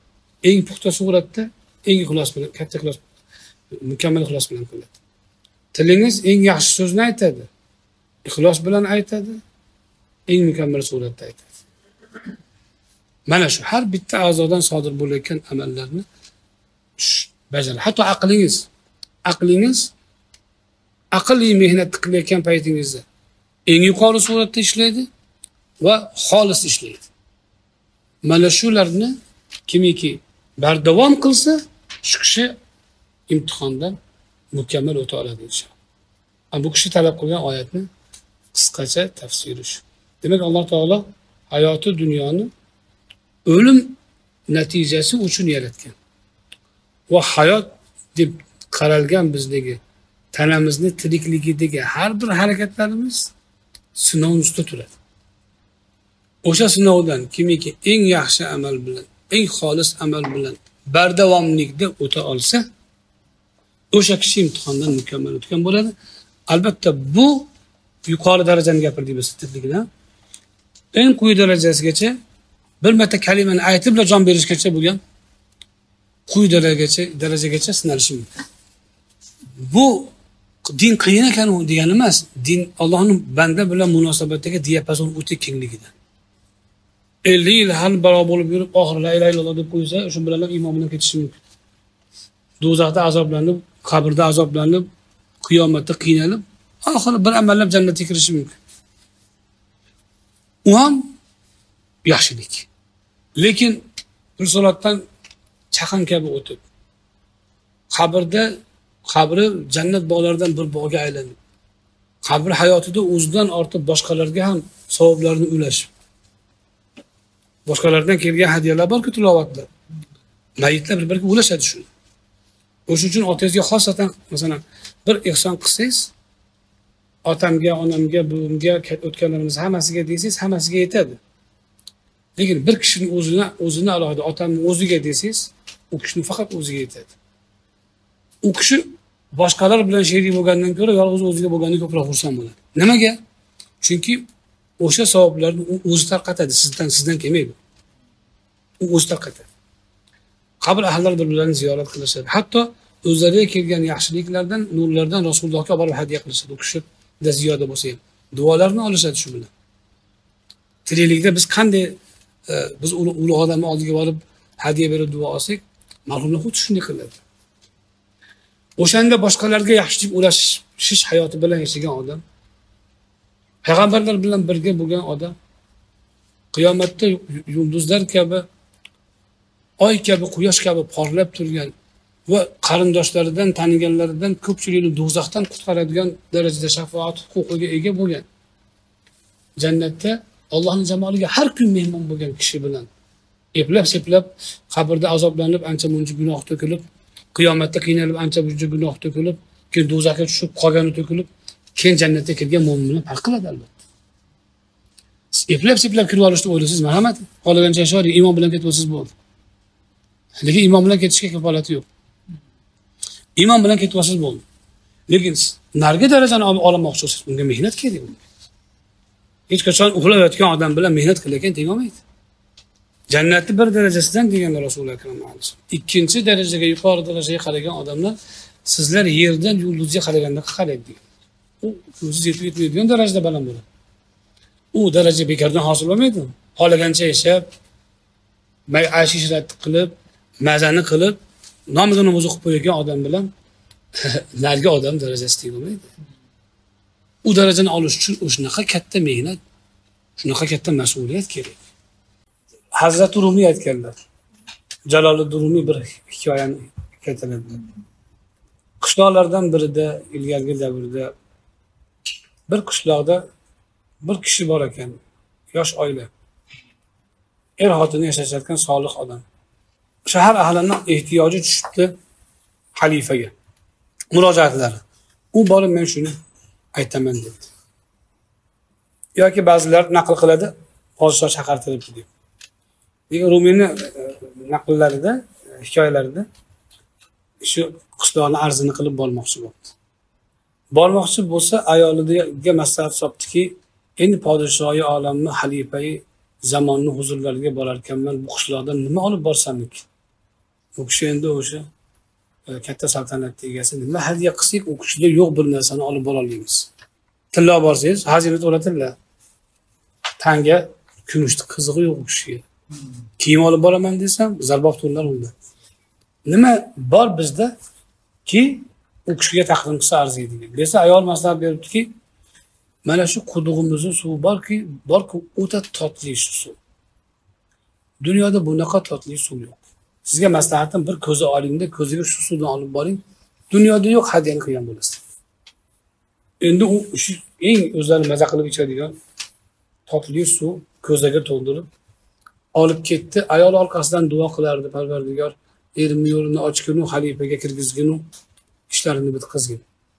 eng puxta suratda, eng ixlos bilan, katta ixlos, mukammal ixlos bilan qiladi. Tilingiz eng yaxshi so'zni aytadi, ixlos bilan aytadi, eng mukammal suratda aytadi. Mana shu har bitta a'zodan sodir bo'layotgan amallarni bajaradi. Hatto aqlingiz, aqlingiz aqliy mehnat qilayotgan paytingizda eng yuqori suratda ishlaydi va xolis ishlaydi. Mana shularni kimiki bardavom qilsa, shu kishi imtihondan mukammal o'ta oladi inshaalloh. Bu kishi talab qilgan oyatni qisqacha tafsiri shu. Demak, Alloh taolo hayoti dunyoni o'lim natijasi uchun yaratgan. Va hayot deb qaralgan bizdagi tanamizni tirikligidagi har bir harakatlarimiz sinov ustida turadi. O'sha sinovdan kimiki eng yaxshi amal bilan, eng xolis amal bilan bardavomlikda o'ta olsa, o'sha kishi imtihondan mukammal o'tgan bo'ladi. Albatta bu yuqori darajani gapirdik biz tiriklikdan. Eng quyi darajasigacha bir marta kalimani aytib bilan jon berishgacha bo'lgan quyi darajagacha darajagacha sinalishi mumkin. Bu din qiyin ekan degani emas. Din Allohning banda bilan munosabatdagi diapazon o'ta kengligidan. ellik yil hal barobar bo'lib yurib, oxiri la ilaha illalloh deb qo'ysa, shu bilan ham iymon bilan ketishi mumkin. Do'zaxda azoblanib, qabrda azoblanib, qiyomatda qiynalib, oxiri bir amallab jannatga kirishi mumkin. U ham yaxshilik. Lekin risolatdan chaqan kabi o'tib, qabrda qabri jannat bog'laridan bir bog'ga aylanib, qabr hayotida o'zidan ortib boshqalarga ham savoblarni ulashib, boshqalardan kelgan hadiyalar bor-ku, tilovatlar. Mayitlar bir-biriga ulashadi shuni. O'shuning uchun otangizga xosatan, masalan, bir ehson qilsangiz, otamga, onamga, buvimga, o'tganlarimiz hammasiga deysiz, hammasiga yetadi. Lekin bir kishining o'zini, o'zini alohida otamning o'ziga desangiz, u kishining faqat o'ziga yetadi. U kishi boshqalar bilan sherik bo'lgandan ko'ra yolg'iz o'ziga bo'lganda ko'proq xursand bo'ladi. Nimaga? Chunki o'sha savoblarni u o'zi tarqatadi, sizdan sizdan kelmaydi. U o'zi tarqatadi. Qabr ahllari bir-birlarini ziyorat qilishadi. Hatto o'zlariga kelgan yaxshiliklardan, nurlardan Rasulullohga borib hadiya qilishadi. U kishida ziyoda bo'lsa ham duolarni olishadi shu bilan. Tiriklikda biz qanday e, biz ulug' odamning oldiga borib hadiya berib duo olsak, marhumlar xuddi shunday qiladi. O'shanda boshqalarga yaxshilik ulashish hayoti bilan yashagan odam, payg'ambarlar bilan birga bo'lgan odam, qiyomatda yulduzlar kabi, oy kabi, quyosh kabi porlab turgan va qarindoshlaridan, taniganlaridan ko'pchilikni do'zaxdan qutqaradigan darajada shafaat huquqiga ega bo'lgan, jannatda Allohning jamoliga har kun mehmon bo'lgan kishi bilan eplab-seplab qabrda azoblanib, ancha-muncha gunoh to'kilib, qiyomatda qiynalib, ancha-muncha gunoh to'kilib, keyin do'zaxga tushib qolgani to'kilib, keyin jannatga kirgan mo'min bilan farq qiladi albatta. Eplab-seplab kirib olishni o'ylaysiz, marhamat, qolagancha yashaylik, iymon bilan ketib olsangiz bo'ldi. Lekin iymon bilan ketishga kafolati yo'q. Iymon bilan ketib olsangiz bo'ldi. Lekin nargi darajani olmoqchi bo'lsangiz, bunga mehnat kerak. Hech qachon uxlayotgan odam bilan mehnat qilayotgan teng olmaydi. Jannatni bir darajasidan deganlar Rasululloh akram alayhisalom. Ikkinchi darajaga, yuqori darajaga qaragan odamlar sizlar yerdan yulduzga qaraganda qaraydi degan. U yulduz yetib yetmaydigan darajada baland bo'ladi. U daraja bekordan hosil bo'lmaydi. Xolagancha yashab, aysh-ishrat qilib, mazani qilib, nomiga namoz o'qib qo'ygan odam bilan nargi odam darajasi teng bo'lmaydi. U darajani olish uchun o'shanaqa katta mehnat, shunaqa katta mas'uliyat kerak. Hazrat Rumiy aytganlar. Jaloliddin Rumiy bir hikoyani keltiradi. Qishloqlardan birida, ilgargi davrda bir qishloqda bir kishi bor ekan, yosh oila. Er xotini yashashayotgan solih odam. Shahar ahlining ehtiyoji tushibdi xalifaga. Murojaatlari. U borib men shuni aytaman dedi. Yoki ba'zilar naql qiladi, podshoh chaqirtiribdi deb. Lekin Rumiyning naqllarida, hikoyalarida shu qishloqni arzini qilib bormoqchi bo'ldi. Bormoqchi bo'lsa, ayoliga maslahat topdiki, endi podshohi olamni, xalifai zamonni huzurlariga borar ekanman, bu qishloqdan nima olib borsam ekan? u kishi endi o'sha katta saltanatni egasi nima hadya qilsak u kishida yo'q bir narsani olib bora olmaymiz. Tilla borsangiz xazinat o'ratilla. Tanga kumushni qizig'i yo'q u kishiga. Kiyim olib boraman desam zarbop to'nlar unda. Nima bor bizda ki u kishiga taqdim qilsa arziydi. Desa ayol maslahat beribdiki, mana shu qudug'imizda suv borki, borki o'ta totli shu suv. Dunyoda bunaqa totli suv yo'q. Sizga maslahatim bir ko'za olingda, ko'ziga shu suvdan olib boring. Dunyoda yo'q hadyani qilgan bo'lasiz. Endi u shu eng o'zlari maza qilib ichadigan totli suv ko'zaga to'ldirib olib ketdi. Ayol orqasidan duo qilardi, Parvardigor, erimni yo'lini ochginu, xalifaga kirgizginu, ishlarini bitkazgin.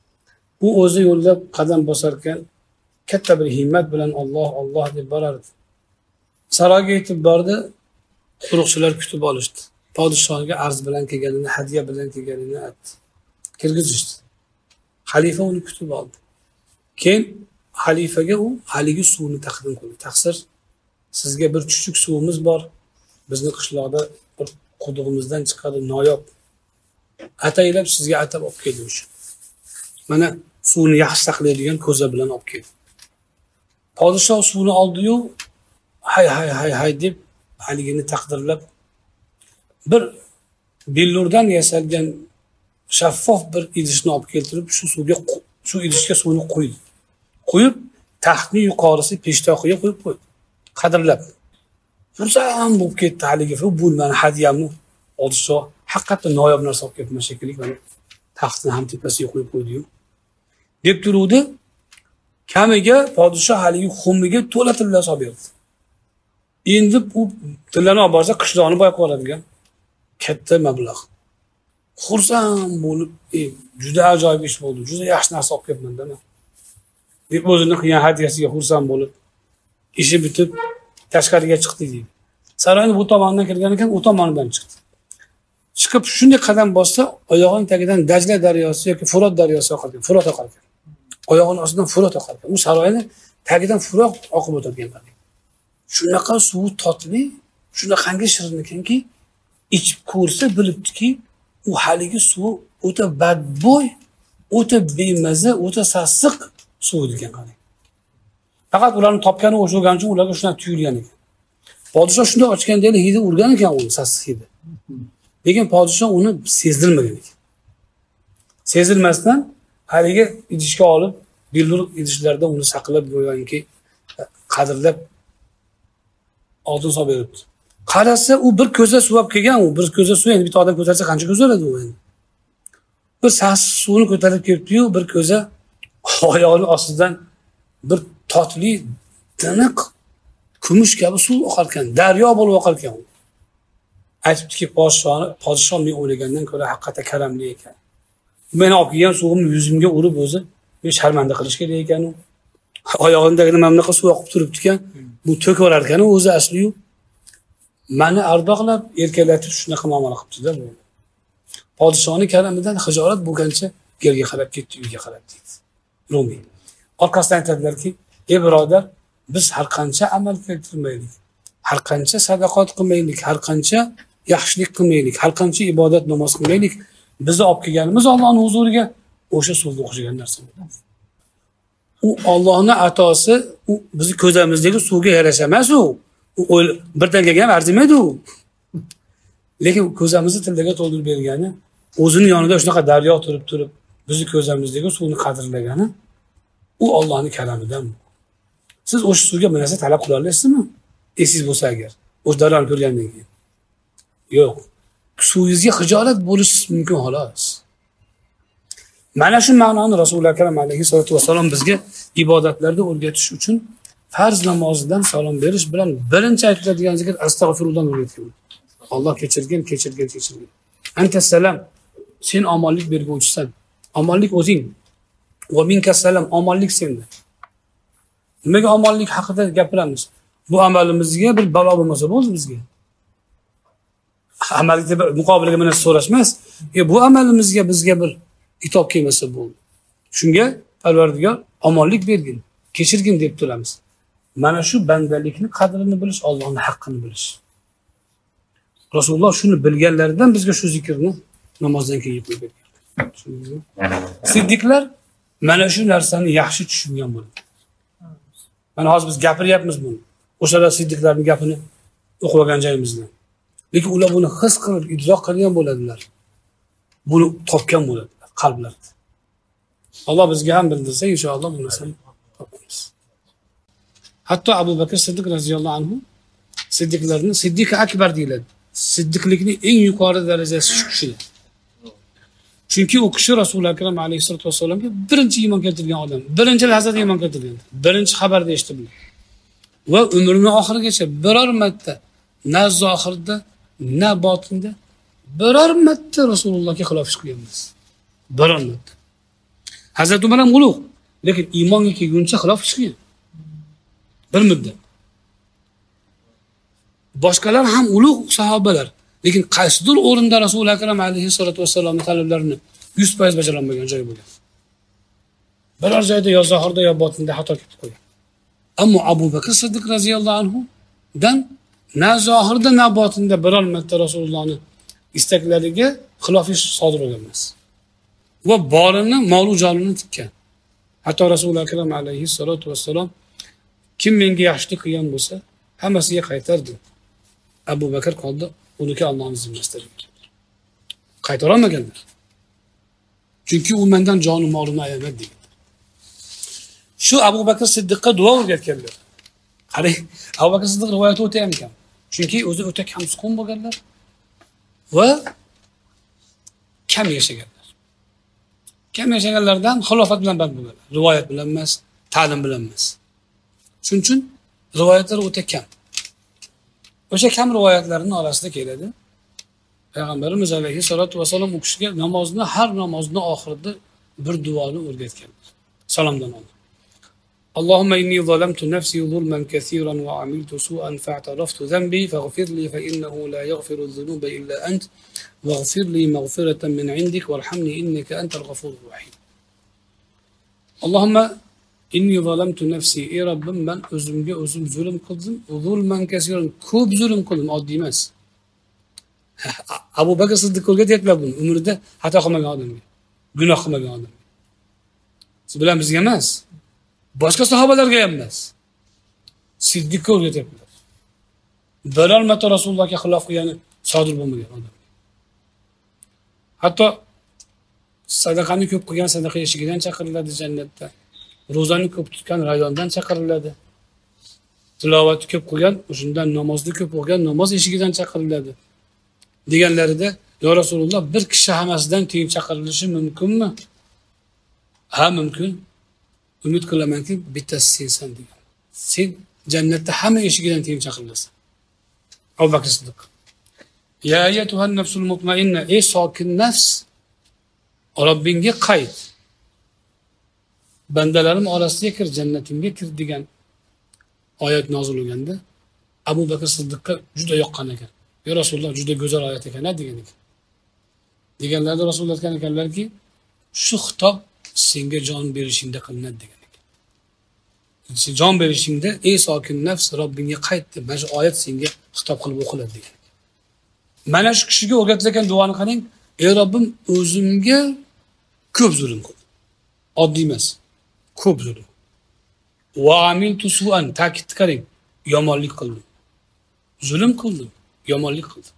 U o'zi yo'lda qadam bosar ekan, katta bir himmat bilan Alloh, Alloh deb borardi. Saroyga yetib bordi, quruqchilar kutib olishdi. Podshohga arz bilan kelganini, hadya bilan kelganini aytdi. Kirgizishdi. Xalifa uni kutib oldi. Keyin xalifaga u haligi suvni taqdim qildi. Taqsir, sizga bir chuchuk suvimiz bor. Bizni qishloqda bir qudug'imizdan chiqadi, noyob. Ataylab sizga atab olib keldim shu. Mana suvni yaxshi saqlaydigan ko'za bilan olib keldim. Podshoh suvni oldi-yu, hay hay hay hay deb haligini taqdirlab bir billurdan yasalgan shaffof bir idishni olib keltirib, shu suvga shu idishga suvni qo'ydi. Qo'yib, taxtning yuqorisi peshtoqiga qo'yib qo'ydi. Qadrlab. Xursand bo'lib ketdi haligi bu meni hadyamni podshoh haqiqatdan noyob narsa olib kelibman shekilli, mana taxtni ham tepasiga qo'yib qo'ydi-yu. Deb turuvdi, kamiga podshoh haligi xumiga to'la tilla solib berdi. Endi u tillani olib borsa qishloqni boyab qoladigan katta mablag'. Xursand bo'lib, e, juda ajoyib ish bo'ldi. Juda yaxshi narsa olib kelibman-da men. Deb o'zini qilgan hadyasiga xursand bo'lib, ishi bitib tashqariga chiqdi deydi. Saroyning bu tomonidan kirgan ekan, u tomonidan chiqdi. Chiqib shunday qadam bossa, oyog'ining tagidan Dajla daryosi yoki Furot daryosi oqar ekan. Furot oqar ekan. Oyog'ining ostidan Furot oqar ekan. U saroyning tagidan Furot oqib o'tadigan ekan. Shunaqa suvi totli, shunaqangi shirin ekanki, ichib ko'rsa bilibdiki, u haligi suv o'ta badbo'y, o'ta bemaza, o'ta sassiq suv ekan qani. Faqat ularni topgani o'sha bo'lgani uchun ularga shunday tuyulgan ekan. Podshoh shunday ochganda hidi urgan ekan uni, sassiq hidi. Lekin podshoh uni sezdirmagan ekan. Sezilmasdan haligi idishga olib, billur idishlarda uni saqlab qo'yganki, qadrlab oltin solib beribdi. Qarasa, u bir ko'za suv olib kelgan, u bir ko'za suv, endi bitta odam ko'tarsa qancha ko'za oladi u endi. Bir sassiq suvni ko'tarib kelibdi-yu, bir ko'za oyog'ining ostidan bir totli, tiniq, kumush kabi suv oqar ekan, daryo bo'lib oqar ekan. Aytibdiki, podshohni, podshoh men o'ylagandan ko'ra haqiqatda karamli ekan. Men olib kelgan suvimni yuzimga urib o'zi, men sharmanda qilish kerak ekan u. Oyog'imdagi mamlaqa suv oqib turibdi ekan, bu to'karar ekan o'zi asli-yu. Mani ardoqlab, erkalatib shunaqa muomala qilibdi-da bu. Podshohning karamidan hijolat bo'lgancha yerga qarab ketdi, uyga qarab ketdi. Rumiy. Orqasidan aytadilarki, ey birodar, biz har qancha amal keltirmaylik, har qancha sadaqat qilmaylik, har qancha yaxshilik qilmaylik, har qancha ibodat namoz qilmaylik, bizni olib kelganimiz Allohning huzuriga o'sha suvga o'xshagan narsa. U Allohning atosi, u bizning ko'zamizdagi suvga yarasha emas u. U birdan kelgan arzimaydi u. Lekin ko'zamizni tildaga to'ldirib bergani, o'zining yonida shunaqa daryo turib turib, bizning ko'zamizdagi suvni qadrlagani, u Allohning kalamidan. Siz o'sha suvga bir narsa talab qila olasizmi? Esiz bo'lsa agar, o'sha daryoni ko'rgandan keyin. Yo'q. Suvingizga xijolat bo'lish mumkin xolos. Mana shu ma'noni Rasululloh akram alayhisolatu vasallam bizga ibodatlarda o'rgatish uchun farz namozidan salom berish bilan birinchi aytiladigan zikr astag'firullohdan o'rgatgan. Alloh kechirgin, kechirgin, kechirgin. Antas salam, sen omonlik berguvchisan. Omonlik o'zing. Va minkas salam, omonlik senda. Nimaga omonlik haqida gapiramiz? Bu amalimizga bir balo bo'lmasa bo'ldi bizga. Amalga muqobiliga mana so'rash emas. E bu amalimizga bizga bir itob kelmasa bo'ldi. Shunga Parvardigor omonlik bergin, kechirgin deb turamiz. Mana shu bandalikni qadrini bilish, Allohning haqqini bilish. Rasululloh shuni bilganlaridan bizga shu zikrni namozdan keyin qo'yib Siddiqlar mana shu narsani yaxshi tushungan bo'ladi. Mana hozir biz gapiryapmiz buni. O'shalar siddiqlarning gapini o'qib olgan joyimizdan. Lekin ular buni his qilib, idroq qilgan bo'ladilar. Buni topgan bo'ladilar qalblarida. Alloh bizga ham bildirsa, inshaalloh bu narsani topamiz. Hatto Abu Bakr Siddiq roziyallohu anhu siddiqlarni Siddiq akbar deyiladi. Siddiqlikning eng yuqori darajasi shu kishi. Chunki u kishi Rasululloh akram alayhisolatu vassalomga birinchi iymon keltirgan odam, birinchi lahzada iymon keltirgan, birinchi xabarda eshitdi. Va umrining oxirigacha biror marta na zohirda, na botinda biror marta Rasulullohga xilof ish qilgan emas. Biror marta. Hazrat Umar ham ulug', lekin iymonga kelguncha xilof ish qilgan. Bir muddat. Boshqalar ham ulug' sahobalar, lekin qaysidir o'rinda Rasululloh akram alayhisolatu vassalomning talablarini yuz foiz bajara olmagan joy bo'lgan. Biror joyda yo zohirda yo botinda xato ketib qo'ygan. Ammo Abu Bakr Siddiq roziyallohu anhu dan na zohirda na botinda biror marta Rasulullohning istaklariga xilof ish sodir bo'lgan emas. Va borini, mol jonini tikkan. Hatto Rasululloh akram alayhisolatu vassalom kim menga yaxshilik qilgan bo'lsa, hammasiga qaytardi. Abu Bakr qoldi, uniki Allohning zimmasiga. Qaytara olmaganlar. Chunki u mendan joni molini ayamadi degan. Shu Abu Bakr Siddiqqa duo o'rgatganlar. Qarang, Abu Bakr Siddiq rivoyati o'ta ham kam. Chunki o'zi o'ta kam suqum bo'lganlar va kam yashaganlar. Kam yashaganlardan xilofat bilan band bo'lganlar. Rivoyat bilan emas, ta'lim bilan emas. Shuning uchun rivoyatlar o'ta kam. O'sha kam rivoyatlarning orasida keladi. Payg'ambarimiz alayhisolatu vasallam u kishiga namozni, har namozni oxirida bir duoni o'rgatganlar. Salomdan oldin. Allohumma inni zalamtu nafsi zulman kaseeran va amiltu su'an fa'taraftu dhanbi faghfir li fa innahu la yaghfiru dhunuba illa ant waghfir li maghfiratan min 'indik warhamni innaka antal ghafurur rahim. Allohumma inni zalamtu nafsi, ey Rabbim, men o'zimga o'zim zulm qildim, zulman kaseeran, ko'p zulm qildim, oddiy emas. Abu Bakr Siddiq o'rgatyaptilar buni, umrida xato qilmagan odamga, gunoh qilmagan odam. Siz bilan bizga emas, boshqa sahobalarga ham emas. Siddiqqa o'rgatyaptilar. Biror marta Rasulullohga xilof qilgani sodir bo'lmagan odam. Hatto sadaqani ko'p qilgan sadaqa eshigidan chaqiriladi jannatda. Ro'zani ko'p tutgan raydondan chaqiriladi. Tilovatni ko'p qilgan, o'shundan namozni ko'p o'qigan namoz eshigidan chaqiriladi. Deganlarida, "Ya Rasululloh, bir kishi hammasidan keyin chaqirilishi mumkinmi?" Ha, mumkin. Umid qilamanki, bittasi sensan degan. Sen jannatda hamma eshigidan keyin chaqirilasan. Abu Bakr Siddiq. Ya ayyatuhan nafsul mutmainna, ey sokin nafs, Robbingga qayt. Bandalarim orasiga kir, jannatimga kir degan oyat nozil bo'lganda Abu Bakr Siddiqqa juda yoqqan ekan. Ya Rasululloh, juda go'zal oyat ekan degan ekan. Deganlarda Rasululloh aytgan ekanlarki, shu xitob senga jon berishingda qilinadi degan ekan. Sen jon berishingda ey sokin nafs, Robbingga qayt deb mana shu oyat senga xitob qilib o'qiladi degan. Mana shu kishiga o'rgatilgan duoni qarang, ey Robbim, o'zimga ko'p zulm qildim. Oddiy emas. Ko'p zulm. Va amiltu su'an, ta'kid qarang, yomonlik qildim. Zulm qildim, yomonlik qildim.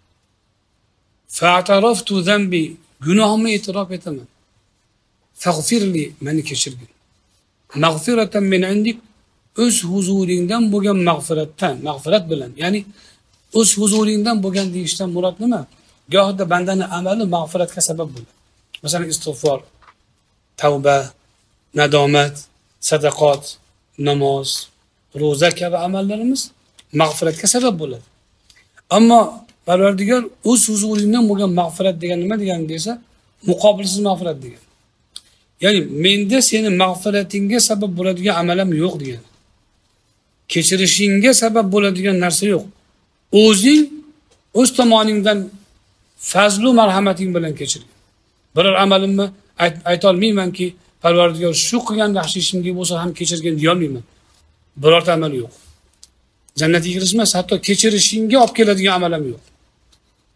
Fa'taraftu zambi, gunohimni e'tirof etaman. Faghfirli, meni kechirgin. Mag'firatan min indik, o'z huzuringdan bo'lgan mag'firatdan, mag'firat bilan, ya'ni o'z huzuringdan bo'lgan deyishdan murod nima? Gohida bandaning amali mag'firatga sabab bo'ladi. Masalan, istig'for, tavba, nadomat, sadaqat, namoz, ro'za kabi amallarimiz mag'firatga sabab bo'ladi. Ammo Parvardigor o'z huzuringdan bo'lgan mag'firat degan nima degani desa, muqobilsiz mag'firat degan. Ya'ni menda seni mag'firatingga sabab bo'ladigan amalim yo'q degan. Kechirishingga sabab bo'ladigan narsa yo'q. O'zing o'z tomoningdan fazlu marhamating bilan kechirgan. Biror amalimni ayta olmaymanki, Parvardigor shu qilgan yaxshi ishimga bo'lsa ham kechirgan deya olmayman. Birorta amal yo'q. Jannatga kirish emas, hatto kechirishingga olib keladigan amalim yo'q.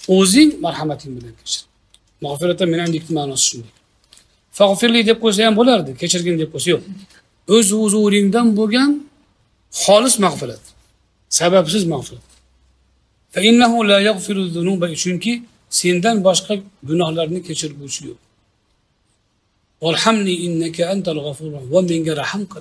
o'zing marhamating bilan kechir. Mag'firatdan men indik ma'nosi shunday. Fag'firli deb qo'ysa ham bo'lardi, kechirgin deb qo'ysa yo'q. O'z huzuringdan bo'lgan xolis mag'firat. Sababsiz mag'firat. Fa innahu la yaghfiru dhunuba, chunki sendan boshqa gunohlarni kechirguvchi yo'q. Valhamni innaka antal g'afur va menga rahim qil.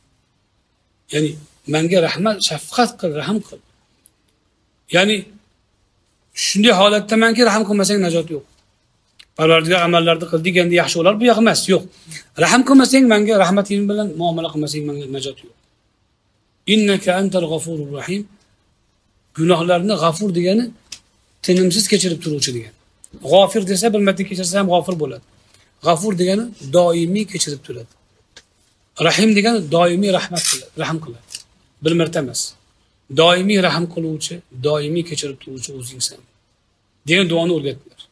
Ya'ni menga rahmat, shafqat qil, rahm qil. Ya'ni shunday holatda menga rahm qilmasang najot yo'q. Parvardigor amallarni qil deganda yaxshi bo'lar, bu yoq emas, yo'q. Rahm qilmasang menga rahmating bilan muomala qilmasang menga najot yo'q. Innaka antal g'afurur rahim. Gunohlarni g'afur degani tinimsiz kechirib turuvchi degan. G'ofir desa bir marta kechirsa ham g'ofir bo'ladi. G'afur degani doimiy kechirib turadi. Rahim degani doimiy rahmat qiladi, rahm qiladi. Bir marta emas. Doimiy rahm qiluvchi, doimiy kechirib turuvchi o'zingsan degan duoni o'rgatdilar.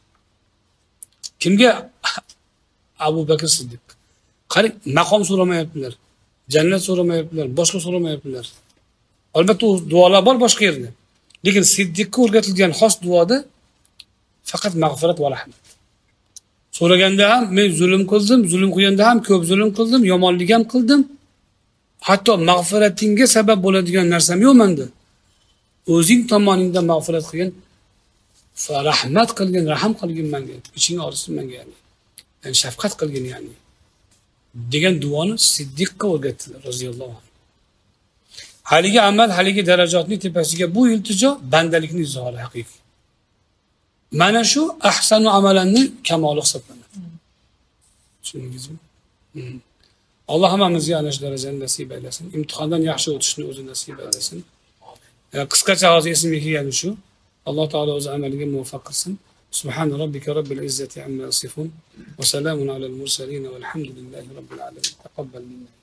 Kimga? Abu Bakr Siddiq. Qarang, maqom so'ramayaptilar, jannat so'ramayaptilar, boshqa so'ramayaptilar. Albatta o duolar bor boshqa yerda. Lekin Siddiqqa o'rgatilgan xos duoda faqat mag'firat va rahmat. So'raganda ham men zulm qildim, zulm qilganda ham ko'p zulm qildim, yomonlik ham qildim. Hatto mag'firatingga sabab bo'ladigan narsam yo'q menda. O'zing tomoningdan mag'firat qilgan, rahmat qilgin, rahm qilgin menga, iching og'risin menga, ya'ni. Yani shafqat qilgin, ya'ni. degan duoni Siddiqqa o'rgatdilar roziyallohu anhu. Haligi amal, haligi darajotning tepasiga bu iltijo bandalikning izhori haqiqiy. Mana shu ahsanu amalanning kamoli hisoblanadi. Tushundingizmi? Alloh hammamizga ana shu darajani nasib aylasin. Imtihondan yaxshi o'tishni o'zi nasib aylasin. Qisqacha hozir esimga kelgani shu. Alloh taolo o'zi amaliga muvaffaq qilsin. Subhan robbika robbil izzati amma yasifun va salamun alal mursalin valhamdulillahi robbil alamin. Taqabbal minna.